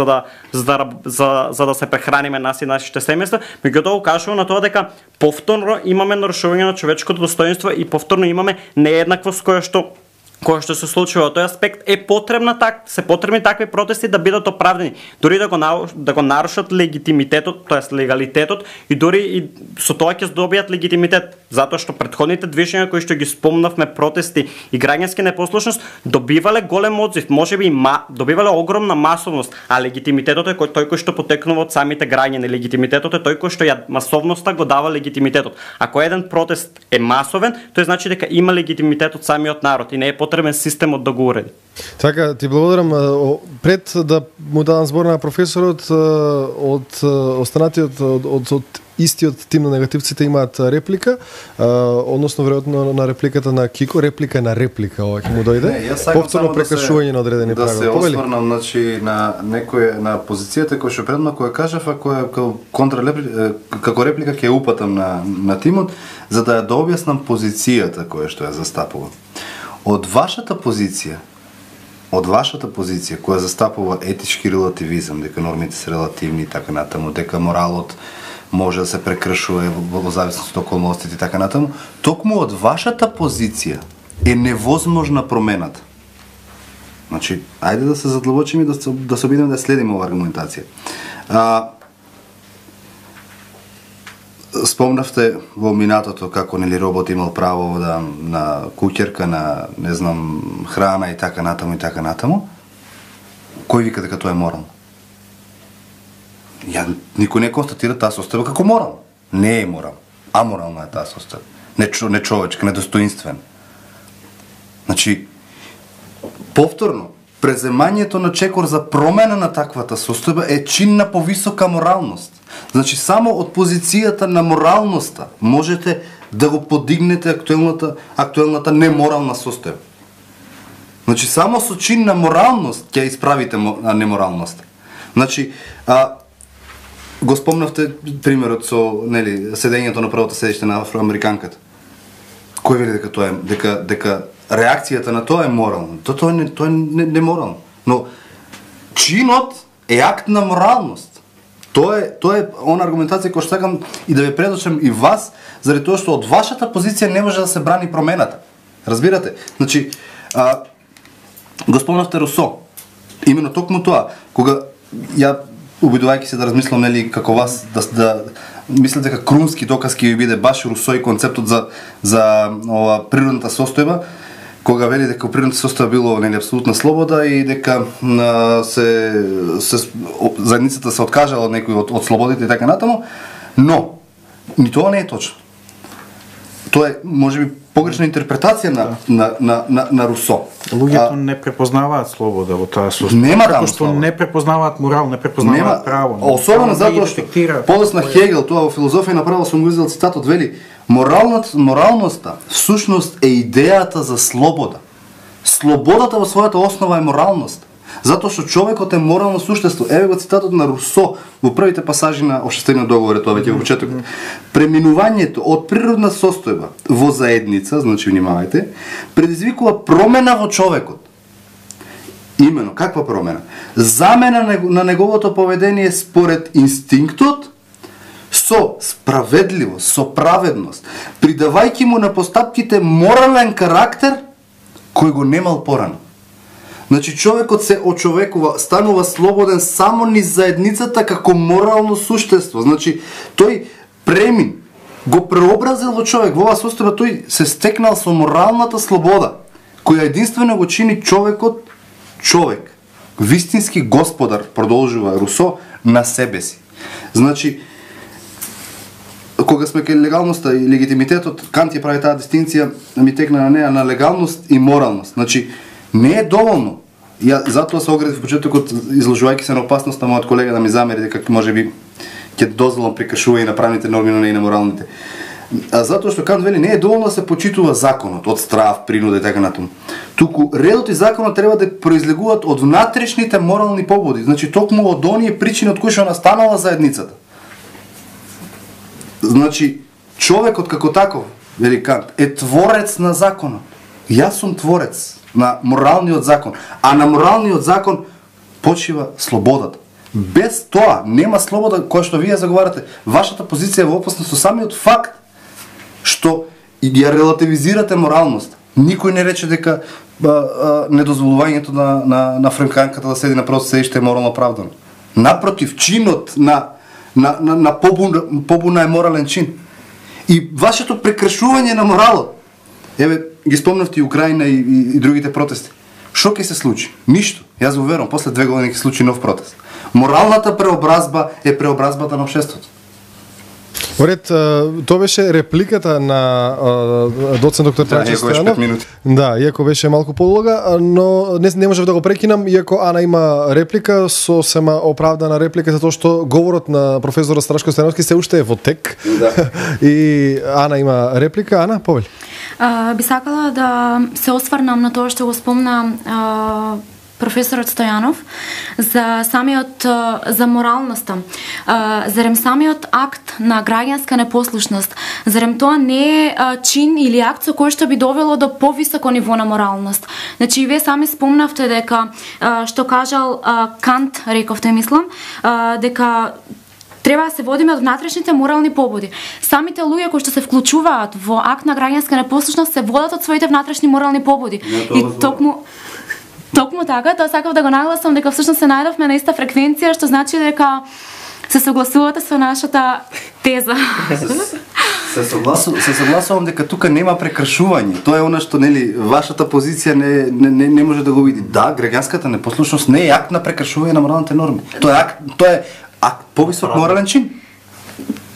да се прехраниме нас и нашите семејства, меѓутоа укажува на тоа дека повторно имаме нарушување на човечкото достоинство и повторно имаме нееднаквост која што се случува. Тој аспект е се потребни такви протести да бидат оправдани, дури да го нарушат легитимитетот, тоест легалитетот и дури и со тоа ќе здобијат легитимитет, затоа што претходните движења кои што ги спомнавме, протести и граѓански непослушност, добивале голем одзив, можеби добивале огромна масовност, а легитимитетот е тој кој што потекнува од самите граѓани, легитимитетот е тој кој што масовноста го дава легитимитетот. Ако еден протест е масовен, тој значи дека има легитимитет од самиот народ и не е потребен системот да го уреди. Така, ти благодарам. Пред да му дадам збор на професорот, од останатиот од истиот тим на негативците имаат реплика, односно веројатно на репликата на Кико, реплика на реплика, ова ќе му дојде. Повторно прекршување на одредени правила. Да се осврнам значи на позицијата која што предно која кажав, а која како реплика ќе упатам на тимот за да ја дообјаснам позицијата која што ја застапува. Од вашата позиција која застапува етички релативизам, дека нормите се релативни и така натаму, дека моралот може да се прекршува во зависност од околностите и така натаму, токму од вашата позиција е невозможна промената. Значи, ајде да се задлабочиме и да се обидеме да следиме оваа аргументација. Спомнавте во минатото како нели робот имал право на куќерка, на не знам храна и така натаму. Кој вика дека тоа е морално? Никој не констатира таа состојба како морална. Не е морална. Аморална е таа состојба. Нечовечка, недостоинствена. Значи, повторно, преземањето на чекор за промена на таквата состојба е чин на повисока моралност. Значи, само од позицијата на моралноста можете да го подигнете актуелната неморална состојба. Значи само со чин на моралност ќе исправите неморалност. Значи го спомнавте примерот со седењето на првото седиште на афроамериканката. Кој вели дека тоа е дека реакцијата на тоа е морално? Тоа е неморално. Но чинот е акт на моралност. Тоа е она аргументација која што сакам и да ве предочам и вас, заради тоа што од вашата позиција не може да се брани промената. Разбирате? Значи, го спомнавте Русо. Именно токму тоа, кога ја обидувајќи се да размислам како вас да мислите дека крунски доказ ќе ви биде баш Русо и концептот за ова природната состојба, кога вели дека природната состојба било апсолутна слобода и дека заедницата се откажала од некои од слободите и така натаму, но ни тоа не е точно. Тоа е можеби погрешна интерпретација на Русо. Луѓето не препознаваат слобода во таа состојба. Нема како што не препознаваат морал, не препознаваат право. Особено затоа што подоцна Хегел, тоа во филозофија направо сум го изел цитатот, вели моралноста всушност е идејата за слобода. Слободата во својата основа е моралност. Затоа што човекот е морално суштество. Еве го цитатот на Русо во првите пасажи на Обштествениот договор, тоа веќе во почетокот. Преминувањето од природна состојба во заедница, значи внимавајте, предизвикува промена во човекот. Имено, каква промена? Замена на неговото поведение според инстинктот со справедливост, со праведност, придавајќи му на постапките морален карактер кој го немал порано. Значи човекот се очовекува, станува слободен само низ заедницата како морално суштество. Значи тој премин го преобразил во човек, во оваа состојба тој се стекнал со моралната слобода, која единствено го чини човекот човек. Вистински господар, продолжува Русо, на себе си. Значи кога сме кај легалноста и легитимитетот, Кант ја прави таа дистинција, ми текна на неа, на легалност и моралност. Значи не е доволно. Ја затоа се оградив во почетокот, изложувајќи се на опасноста мојот колега да ми замери дека можеби ќе дозволам прекршува и на правните норми, но не и на моралните. Затоа што Кант вели не е доволно да се почитува законот од страв, принуда и така натаму. Туку редот и законот треба да произлегуваат од внатрешните морални побуди, значи токму од оние причини од кои што настанала заедницата. Значи човекот како таков, вели Кант, е творец на законот. Јас сум творец на моралниот закон, а на моралниот закон почива слободата. Без тоа нема слобода која што вие заговарате. Вашата позиција е во опасност со самиот факт што ја релативизирате моралност. Никој не рече дека недозволувањето на франканката да седи на прото седиште е морално оправдано. Напротив, чинот на побуна е морален чин. И вашето прекршување на моралот, еве, ги спомнавте и Украина и другите протести. Што ќе се случи? Ништо. Јас го верувам, после 2 години ќе се случи нов протест. Моралната преобразба е преобразбата на општеството. Оред, тоа беше репликата на доцент доктор Трајчо Стојанов. Да, иако беше малку подолга, но не можев да го прекинам, иако Ана има реплика, сосема оправдана реплика, затоа што говорот на професорот Страшко Стојановски се уште е во тек. Да. И Ана има реплика. Ана, повели. Би сакала да се осврнам на тоа што го спомна професорот Стојанов за моралноста. Зарем самиот акт на граѓанска непослушност, зарем тоа не е чин или акт со кој што би довело до повисоко ниво на моралност. Значи вие сами спомнавте дека што кажал Кант, рековте мислам, дека треба да се водиме од внатрешните морални побуди. Самите луѓе кои што се вклучуваат во акт на граѓанска непослушност се водат од своите внатрешни морални побуди. И токму така, тоа сакав да го нагласам дека всушност се најдовме на иста фреквенција, што значи дека се согласувате со нашата теза. Се согласувам дека тука нема прекршување. Тоа е она што вашата позиција не може да го види. Да, граѓанската непослушност не е акт на прекршување на моралните норми. Тоа е акт повисок морален чин.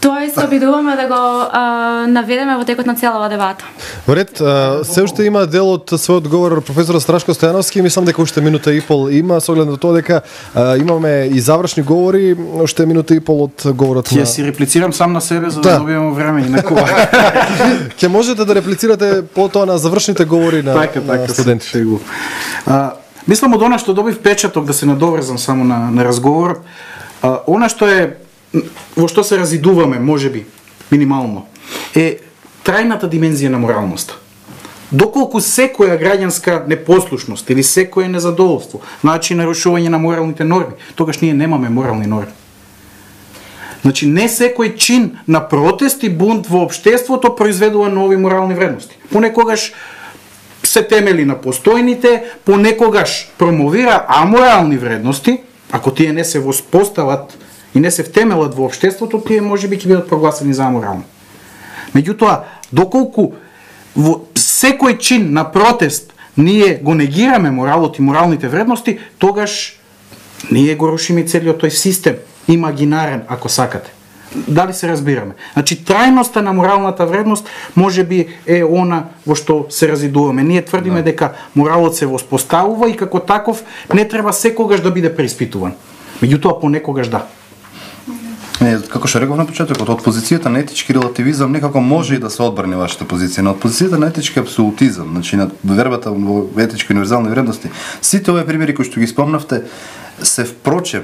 Тоа и се обидуваме да го наведеме во текот на целава дебата. Во ред, се уште има дел од својот говор професорот Страшко Стојановски, мислам дека уште минута и пол има, со оглед на тоа дека имаме и завршни говори, уште минута и пол од говорот на... Ќе си реплицирам сам на себе за да добиеме време и на кога. Ќе можете да реплицирате потоа на завршните говори на студентите. Мислам од она што добив печаток, да се надоврзам само на разговорот, она што е во што се разидуваме, можеби, минимално, е трајната димензија на моралноста. Доколку секоја граѓанска непослушност или секое незадоволство, значи нарушување на моралните норми, тогаш ние немаме морални норми. Значи не секој чин на протест и бунт во општеството произведува нови морални вредности. Понекогаш се темели на постојните, понекогаш промовира аморални вредности, ако тие не се воспостават и не се втемелат во општеството, тие можеби ќе бидат прогласени за аморални. Меѓутоа, доколку во секој чин на протест ние го негираме моралот и моралните вредности, тогаш ние го рушиме целиот тој систем, имагинарен, ако сакате. Дали се разбираме? Значи, трајноста на моралната вредност можеби е она во што се разидуваме. Ние тврдиме дека моралот се воспоставува и како таков не треба секогаш да биде преиспитуван. Меѓутоа, понекогаш да. Не, како што реков на почетокот, од позицијата на етички релативизам некако може и да се одбрани вашата позиција, но од позицијата на етички абсолютизам, значи на вербата во етички универзални вредности, сите овие примери кои што ги спомнавте се впрочем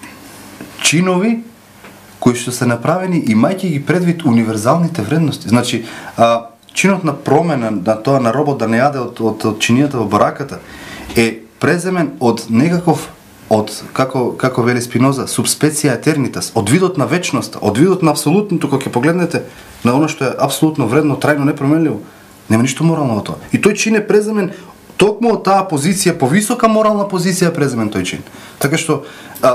чинови кои што се направени имајќи ги предвид универзалните вредности. Значи, чинот на промена на тоа на робот да не јаде од чинијата во бараката е преземен од некаков како вели Спиноза, субспеција етернитас, од видот на вечноста, од видот на апсолутното, кога ќе погледнете на оно што е апсолутно вредно, трајно непроменливо, нема ништо морално во тоа. И тој чин е преземен токму од таа позиција, повисока морална позиција е преземен тој чин. Така што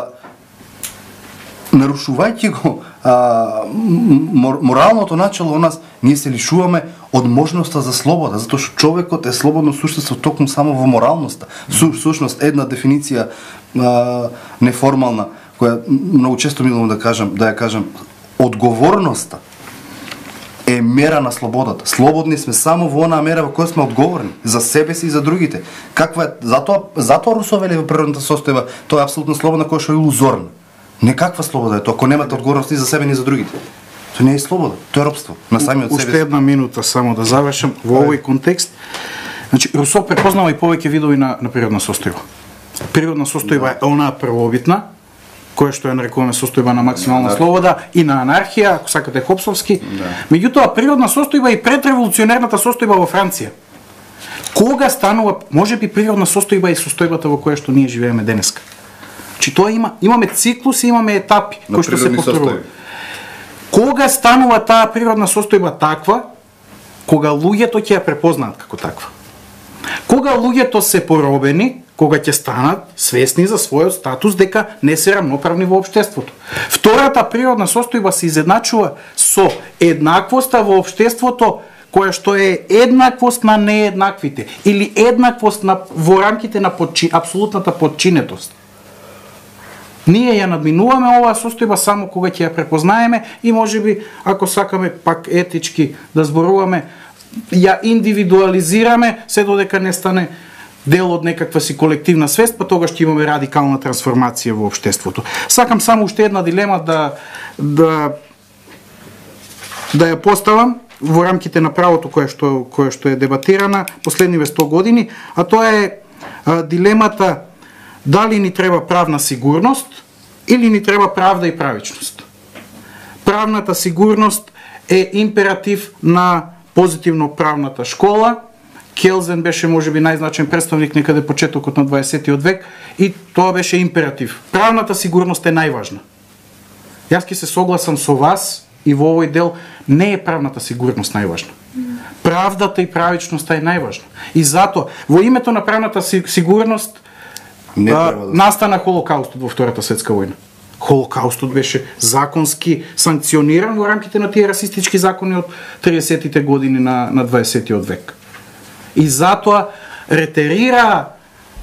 нарушувајќи го моралното начало у нас, ние се лишуваме од можноста за слобода, затоа што човекот е слободно суштество токму само во моралноста. Всушност една дефиниција неформална која многу често милувам да ја кажам, одговорноста е мера на слободата. Слободни сме само во онаа мера во која сме одговорни за себе си и за другите. Каква е затоа Русо вели во природната состојба, тоа е апсолутно слободна која што е илузорна. Некаква слобода е тоа, ако немате одговорност ни за себе ни за другите. Тоа не е слобода, тоа е робство на самиот себе. Уште една минута само да завршам во овој контекст. Значи Русо препознава и повеќе видови на природна состојба. Природна состојба е онаа првобитна, која што ја нарекуваме состојба на максимална слобода и на анархија, ако сакате хопсовски. Меѓутоа природна состојба и предреволуционерната состојба во Франција. Кога станува, можеби природна состојба е состојбата во која што ние живееме денеска. Значи тоа имаме циклус и имаме етапи кои што се повторуваат. Кога станува таа природна состојба таква, кога луѓето ќе ја препознаат како таква. Кога луѓето се поробени, кога ќе станат свесни за својот статус дека не се рамноправни во општеството. Втората природна состојба се изедначува со еднаквоста во општеството, која што е еднаквост на нееднаквите или еднаквост во рамките на апсолутната подчинетост. Ние ја надминуваме оваа состојба само кога ќе ја препознаеме и можеби, ако сакаме пак етички да зборуваме, ја индивидуализираме се додека не стане дел од некаква си колективна свест, па тогаш ќе имаме радикална трансформација во општеството. Сакам само уште една дилема да ја поставам во рамките на правото која што е дебатирана последниве 100 години, а тоа е дилемата дали ни треба правна сигурност или ни треба правда и правичност. Правната сигурност е императив на позитивно правната школа. Келзен беше можеби најзначен представник некаде почетокот на 20-тиот век и тоа беше императив. Правната сигурност е најважна. Јас ќе се согласам со вас и во овој дел не е правната сигурност најважна. Правдата и правичноста е најважна. И затоа во името на правната сигурност настана Холокаустот во Втората светска војна. Холокаустот беше законски санкциониран во рамките на тие расистички закони од 30-тите години на 20-тиот век. И затоа ретерира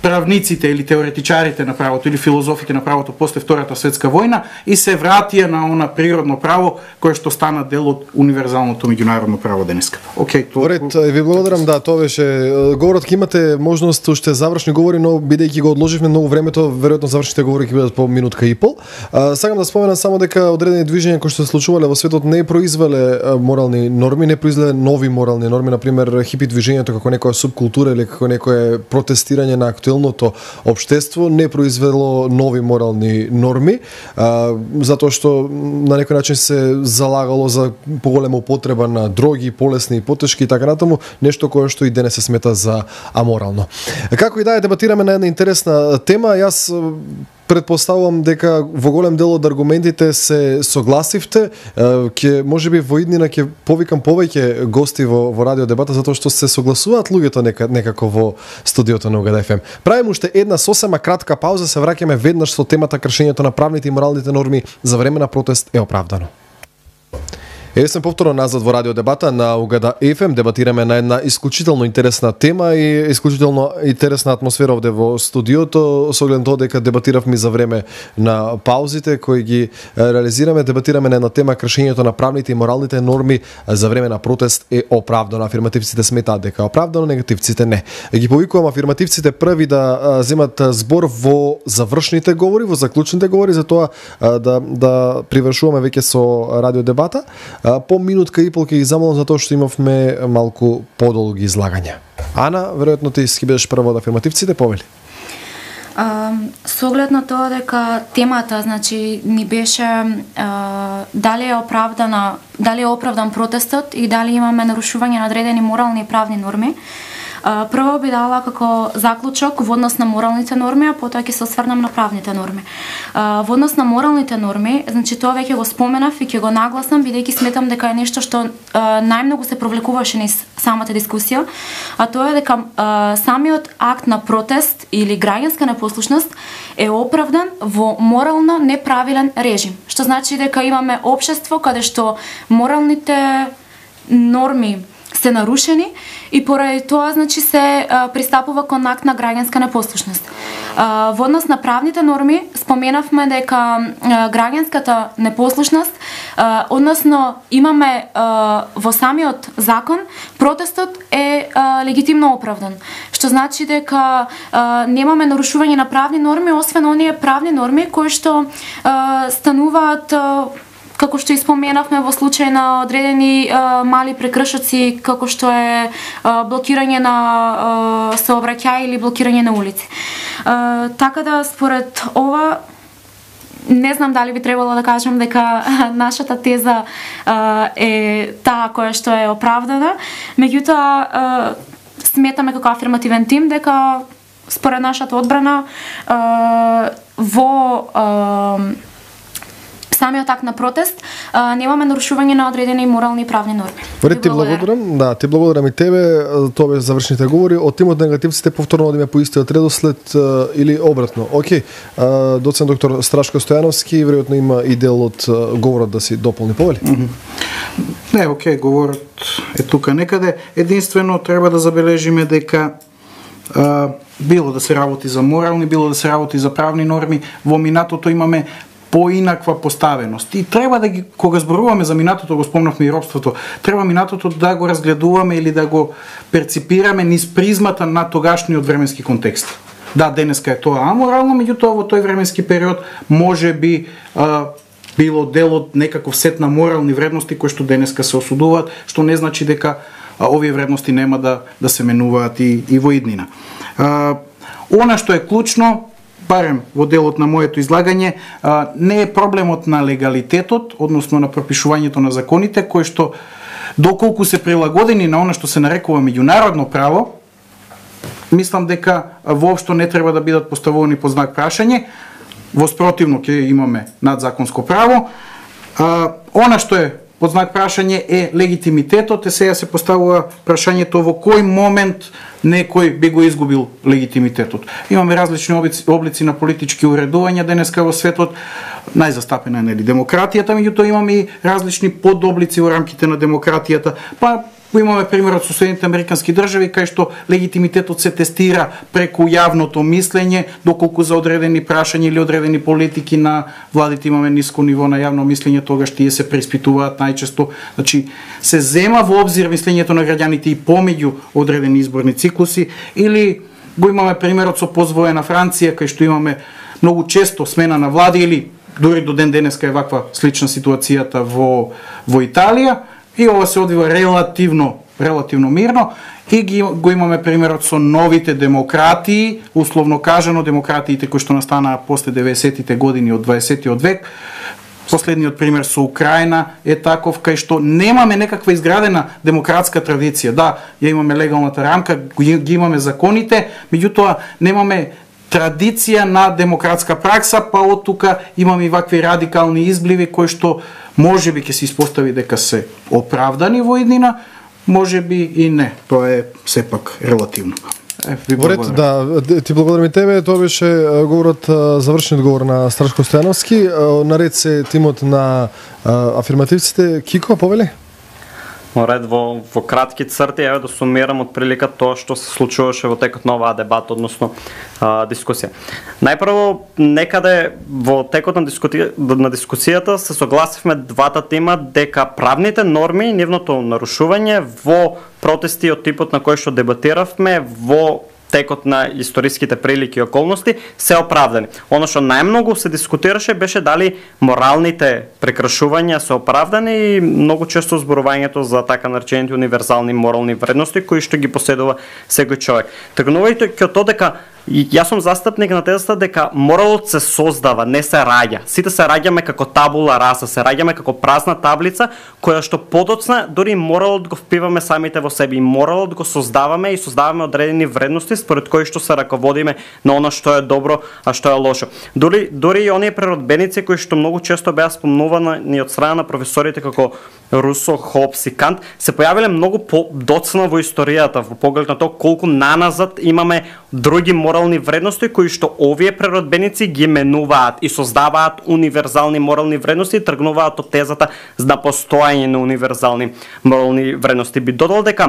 правниците или теоретичарите на правото или филозофите на правото после Втората светска војна и се вратија на она природно право кое што стана дел од универзалното меѓународно право денеска. Океј, ви благодарам, да, тоа беше говорот. Ќе имате можност уште завршни говори, но бидејќи го одложивме многу времето, веројатно завршните говори ќе бидат по минутка и пол. Сакам да споменам само дека одредени движења кои што се случувале во светот не произвеле морални норми, не произвеле нови морални норми, например хипи движењето како некоја субкултура или како некое протестирање на актуелното општество не произвело нови морални норми, затоа што на некој начин се залагало за поголема употреба на дроги, полесни и потешки и така натаму, нешто кое што и денес се смета за аморално. Како и да дебатираме на една интересна тема, јас предпоставувам дека во голем дел од аргументите се согласивте. Ќе можеби во иднина ќе повикам повеќе гости во радио дебата затоа што се согласуваат луѓето некако во студиото на УГД ФМ. Правиме уште една сосема кратка пауза, се враќаме веднаш со темата кршењето на правните и моралните норми за време на протест е оправдано. Еве сме повторно назад во радио дебата на УГД ФМ. Дебатираме на една исклучително интересна тема и исклучително интересна атмосфера овде во студиото, со оглед тоа дека дебатиравме за време на паузите кои ги реализираме. Дебатираме на една тема кршењето на правните и моралните норми за време на протест е оправдано. Афирмативците сметаат дека е оправдано, негативците не. Ги повикувам афирмативците први да земат збор во завршните говори, во заклучните говори, за тоа да привршуваме веќе со радио дебата. По минутка и пол ќе ги замолам затоа што имавме малку подолги излагања. Ана, веројатно ти ќе бидеш прва од афирмативците, повели. Со оглед на тоа дека темата, значи, ни беше дали е оправдан протестот и дали имаме нарушување на одредени морални и правни норми. Прво би дала како заклучок во однос на моралните норми, а потоа ќе се осврнам на правните норми. Во однос на моралните норми, значи тоа веќе го споменав и ќе го нагласам, бидејќи сметам дека е нешто што најмногу се провлекуваше низ самата дискусија, а тоа е дека самиот акт на протест или граѓанска непослушност е оправдан во морално неправилен режим. Што значи дека имаме општество каде што моралните норми се нарушени и поради тоа значи се пристапува кон акт на граѓанска непослушност. Во однос на правните норми споменавме дека граѓанската непослушност, односно имаме во самиот закон протестот е легитимно оправдан. Што значи дека немаме нарушување на правни норми, освен оние правни норми кои што стануваат како што испоменавме во случај на одредени мали прекршоци, како што е блокирање на сообраќај или блокирање на улици. Така да според ова не знам дали би требало да кажам дека нашата теза е таа која што е оправдана, меѓутоа сметаме како афирмативен тим дека според нашата одбрана во самиот акт на протест немаме нарушување на одредени морални и правни норми. Ти благодарам. Да, ти благодарам и тебе. Тоа беше завршните говори. Од тимот на негативците повторно одиме по истиот редослед или обратно. Океј. Доцент доктор Страшко Стојановски веројатно има и дел од говорот да си дополни, повели. Не, океј, говорот е тука некаде. Единствено треба да забележиме дека било да се работи за морални, било да се работи за правни норми, во минатото имаме поинаква поставеност. И треба да ги, кога зборуваме за минатото, го спомнавме и робството, треба минатото да го разгледуваме или да го перципираме низ призмата на тогашниот временски контекст. Да, денеска е тоа аморално, меѓутоа во тој временски период може би било дел од некаков сет на морални вредности кои што денеска се осудуваат, што не значи дека овие вредности нема да се менуваат и во иднина. Она што е клучно, барем во делот на моето излагање, не е проблемот на легалитетот, односно на пропишувањето на законите, кои што доколку се прилагодени на она што се нарекува меѓународно право, мислам дека воопшто не треба да бидат поставувани под знак прашање. Во спротивно ќе имаме надзаконско право. Она што е под знак прашање е легитимитетот, сега се поставува прашањето во кој момент некој би го изгубил легитимитетот. Имаме различни облици на политички уредувања денеска во светот, најзастапена е демократијата, меѓутоа имаме и различни подоблици во рамките на демократијата, па Го имаме примерот со Соединените американски држави, кај што легитимитетот се тестира преку јавното мислење, доколку за одредени прашања или одредени политики на владите имаме ниско ниво на јавно мислење, тогаш тие се преиспитуваат најчесто. Значи, се зема во обзир мислењето на граѓаните и помеѓу одредени изборни циклуси, или го имаме примерот со позвоена Франција, кај што имаме многу често смена на влади, или дури до ден денеска е ваква слична ситуацијата во Италија, и ова се одвива релативно мирно, и го имаме примерот со новите демократии, условно кажано демократиите кои што настанаа после 90-тите години од 20-тиот век. Последниот пример со Украина е таков, кај што немаме некаква изградена демократска традиција. Да, ја имаме легалната рамка, ги имаме законите, меѓутоа немаме традиција на демократска пракса, па од тука имаме и вакви радикални избливи кои што можеби ќе се испостави дека се оправдани во иднина, можеби и не. Тоа е сепак релативно. Во ред, да, ти благодарам и тебе. Тоа беше говорот, завршениот говор на Страшко Стојановски. Наред се тимот на афирмативците. Кико, повели? Ред, во кратки црти, еве да сумирам од прилика тоа што се случуваше во текот на оваа дебата, односно дискусија. Најпрво, некаде во текот на дискусијата се согласивме двата тима дека правните норми и нивното нарушување во протести од типот на кој што дебатиравме во текот на историските прилики и околности се оправдани. Оно што најмногу се дискутираше беше дали моралните прекрашувања се оправдани и многу често зборувањето за така наречените универзални морални вредности кои што ги поседува секој човек. Тргнувајќи ќе тоа дека и јас сум застапник на тезата дека моралот се создава, не се раѓа. Сите се раѓаме како табула раса, се раѓаме како празна таблица која што подоцна дури моралот го впиваме самите во себе и моралот го создаваме и создаваме одредени вредности според кои што се раководиме на она што е добро, а што е лошо. Дури и оние преродбеници кои што многу често беа спомнувани од страна на професорите како Русо, Хобс и Кант се појавиле многу подоцна во историјата во поглед на тоа колку наназад имаме други морални вредности кои што овие преродбеници ги менуваат и создаваат универзални морални вредности и тргнуваат од тезата за постоење на универзални морални вредности. Би додал дека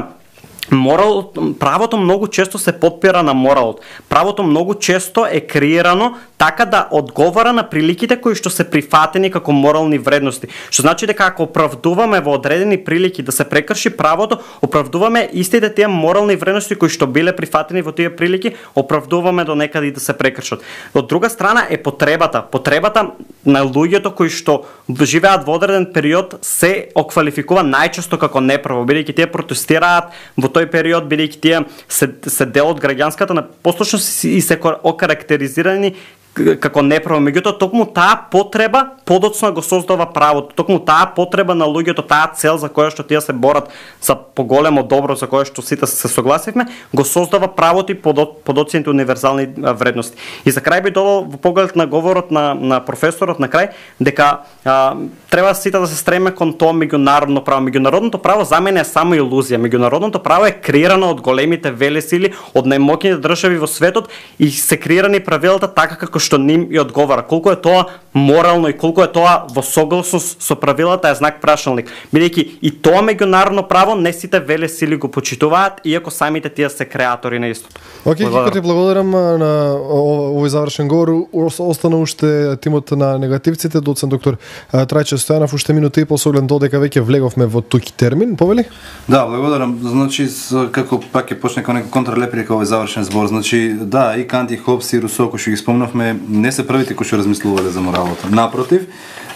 правото многу често се подпира на моралот. Правото многу често е креирано така да одговара на приликите кои што се прифатени како морални вредности. Што значи дека ако оправдуваме во одредени прилики да се прекрши правото, оправдуваме истите тие морални вредности кои што биле прифатени во тие прилики, оправдуваме до некаде да се прекршат. Од друга страна е потребата на луѓето кои што живеат во одреден период се оквалификува најчесто како неправо, бидејќи тие протестираат во тој период, бидејќи тие се дел од граѓанската напослушност и се окарактеризирани како неправо. Меѓутоа, токму таа потреба подоцна го создава правото. Токму таа потреба на луѓето, таа цел за која што тие се борат за поголемо добро, за која што сите се согласивме, го создава правото и подоцните универзални вредности. И за крај би додал во поглед на говорот на професорот на крај, дека треба сите да се стреме кон тоа меѓународно право. Меѓународното право за мене е само илузија. Меѓународното право е креирано од големите велесили, од најмоќните држави во светот и се креирани правилата така како што ним и одговара. Колку е тоа морално и колку е тоа во согласност со правилата е знак прашалник. Бидејќи и тоа меѓународно право не сите велесили го почитуваат, иако самите тие се креатори на истото. Океј, Кико, ти благодарам на овој завршен говор. Остана уште тимот на негативците, доцент доктор Трајче Стојанов, уште минута и пол со оглед дека веќе влеговме во туки термин. Повели? Да, благодарам. Значи, како пак ќе почне како нека контралеприка овој завршен збор. Значи, да, и Кант и Хобс и Русо, кои што ги спомнавме, не се првите кои што размислувале за моралот. Напротив,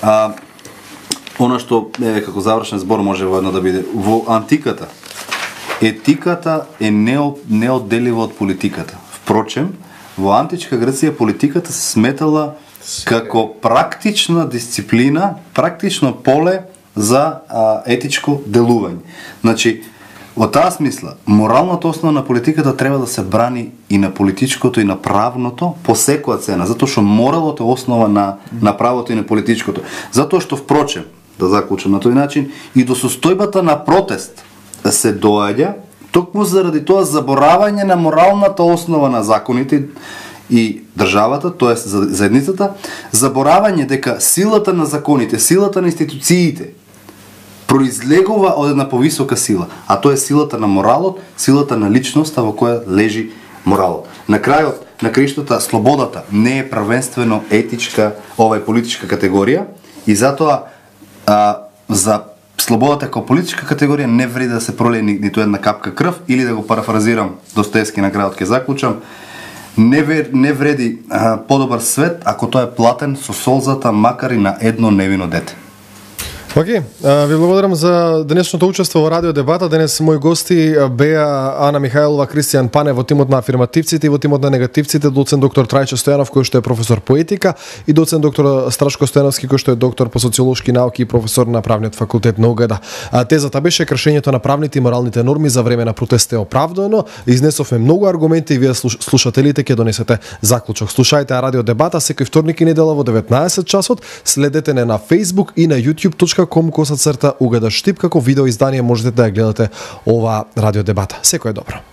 она што е како завршен збор може воедно да биде во антиката. Етиката е неодделива од политиката. Впрочем, во античка Грција политиката се сметала како практична дисциплина, практично поле за етичко делување. Значи, во таа смисла, моралната основа на политиката треба да се брани и на политичкото и на правното по секоја цена, затоа што моралот е основа на правото и на политичкото. Затоа што, впрочем, да заклучам на тој начин, и до состојбата на протест се доаѓа токму заради тоа заборавање на моралната основа на законите и државата, тоест заедницата, заборавање дека силата на законите, силата на институциите произлегува од една повисока сила, а тоа е силата на моралот, силата на личноста во која лежи моралот. На крајот на краиштата слободата не е првенствено етичка, политичка категорија и затоа за слободата како политичка категорија не вреди да се пролее ниту една капка крв, или да го парафразирам Достоевски, на крајот ќе заклучам, не вреди подобар свет ако тоа е платен со солзата макар и на едно невино дете. Океј, ви благодарам за денешното учество во радио дебата. Денес мои гости беа Ана Михајлова, Кристијан Пане во тимот на афирмативците и во тимот на негативците, доцент доктор Трајче Стојанов кој што е професор по етика и доцент доктор Страшко Стојановски кој што е доктор по социолошки науки и професор на правниот факултет на УГД. Тезата беше кршењето на правните и моралните норми за време на протест е оправдано. Изнесовме многу аргументи и вие слушателите ќе донесете заклучок. Слушајте радио дебата секој вторник и недела во 19 часот. Следете не на Facebook и на YouTube.com /UGD Штип, како видео издание можете да ја гледате ова радио дебата. Секој е добро.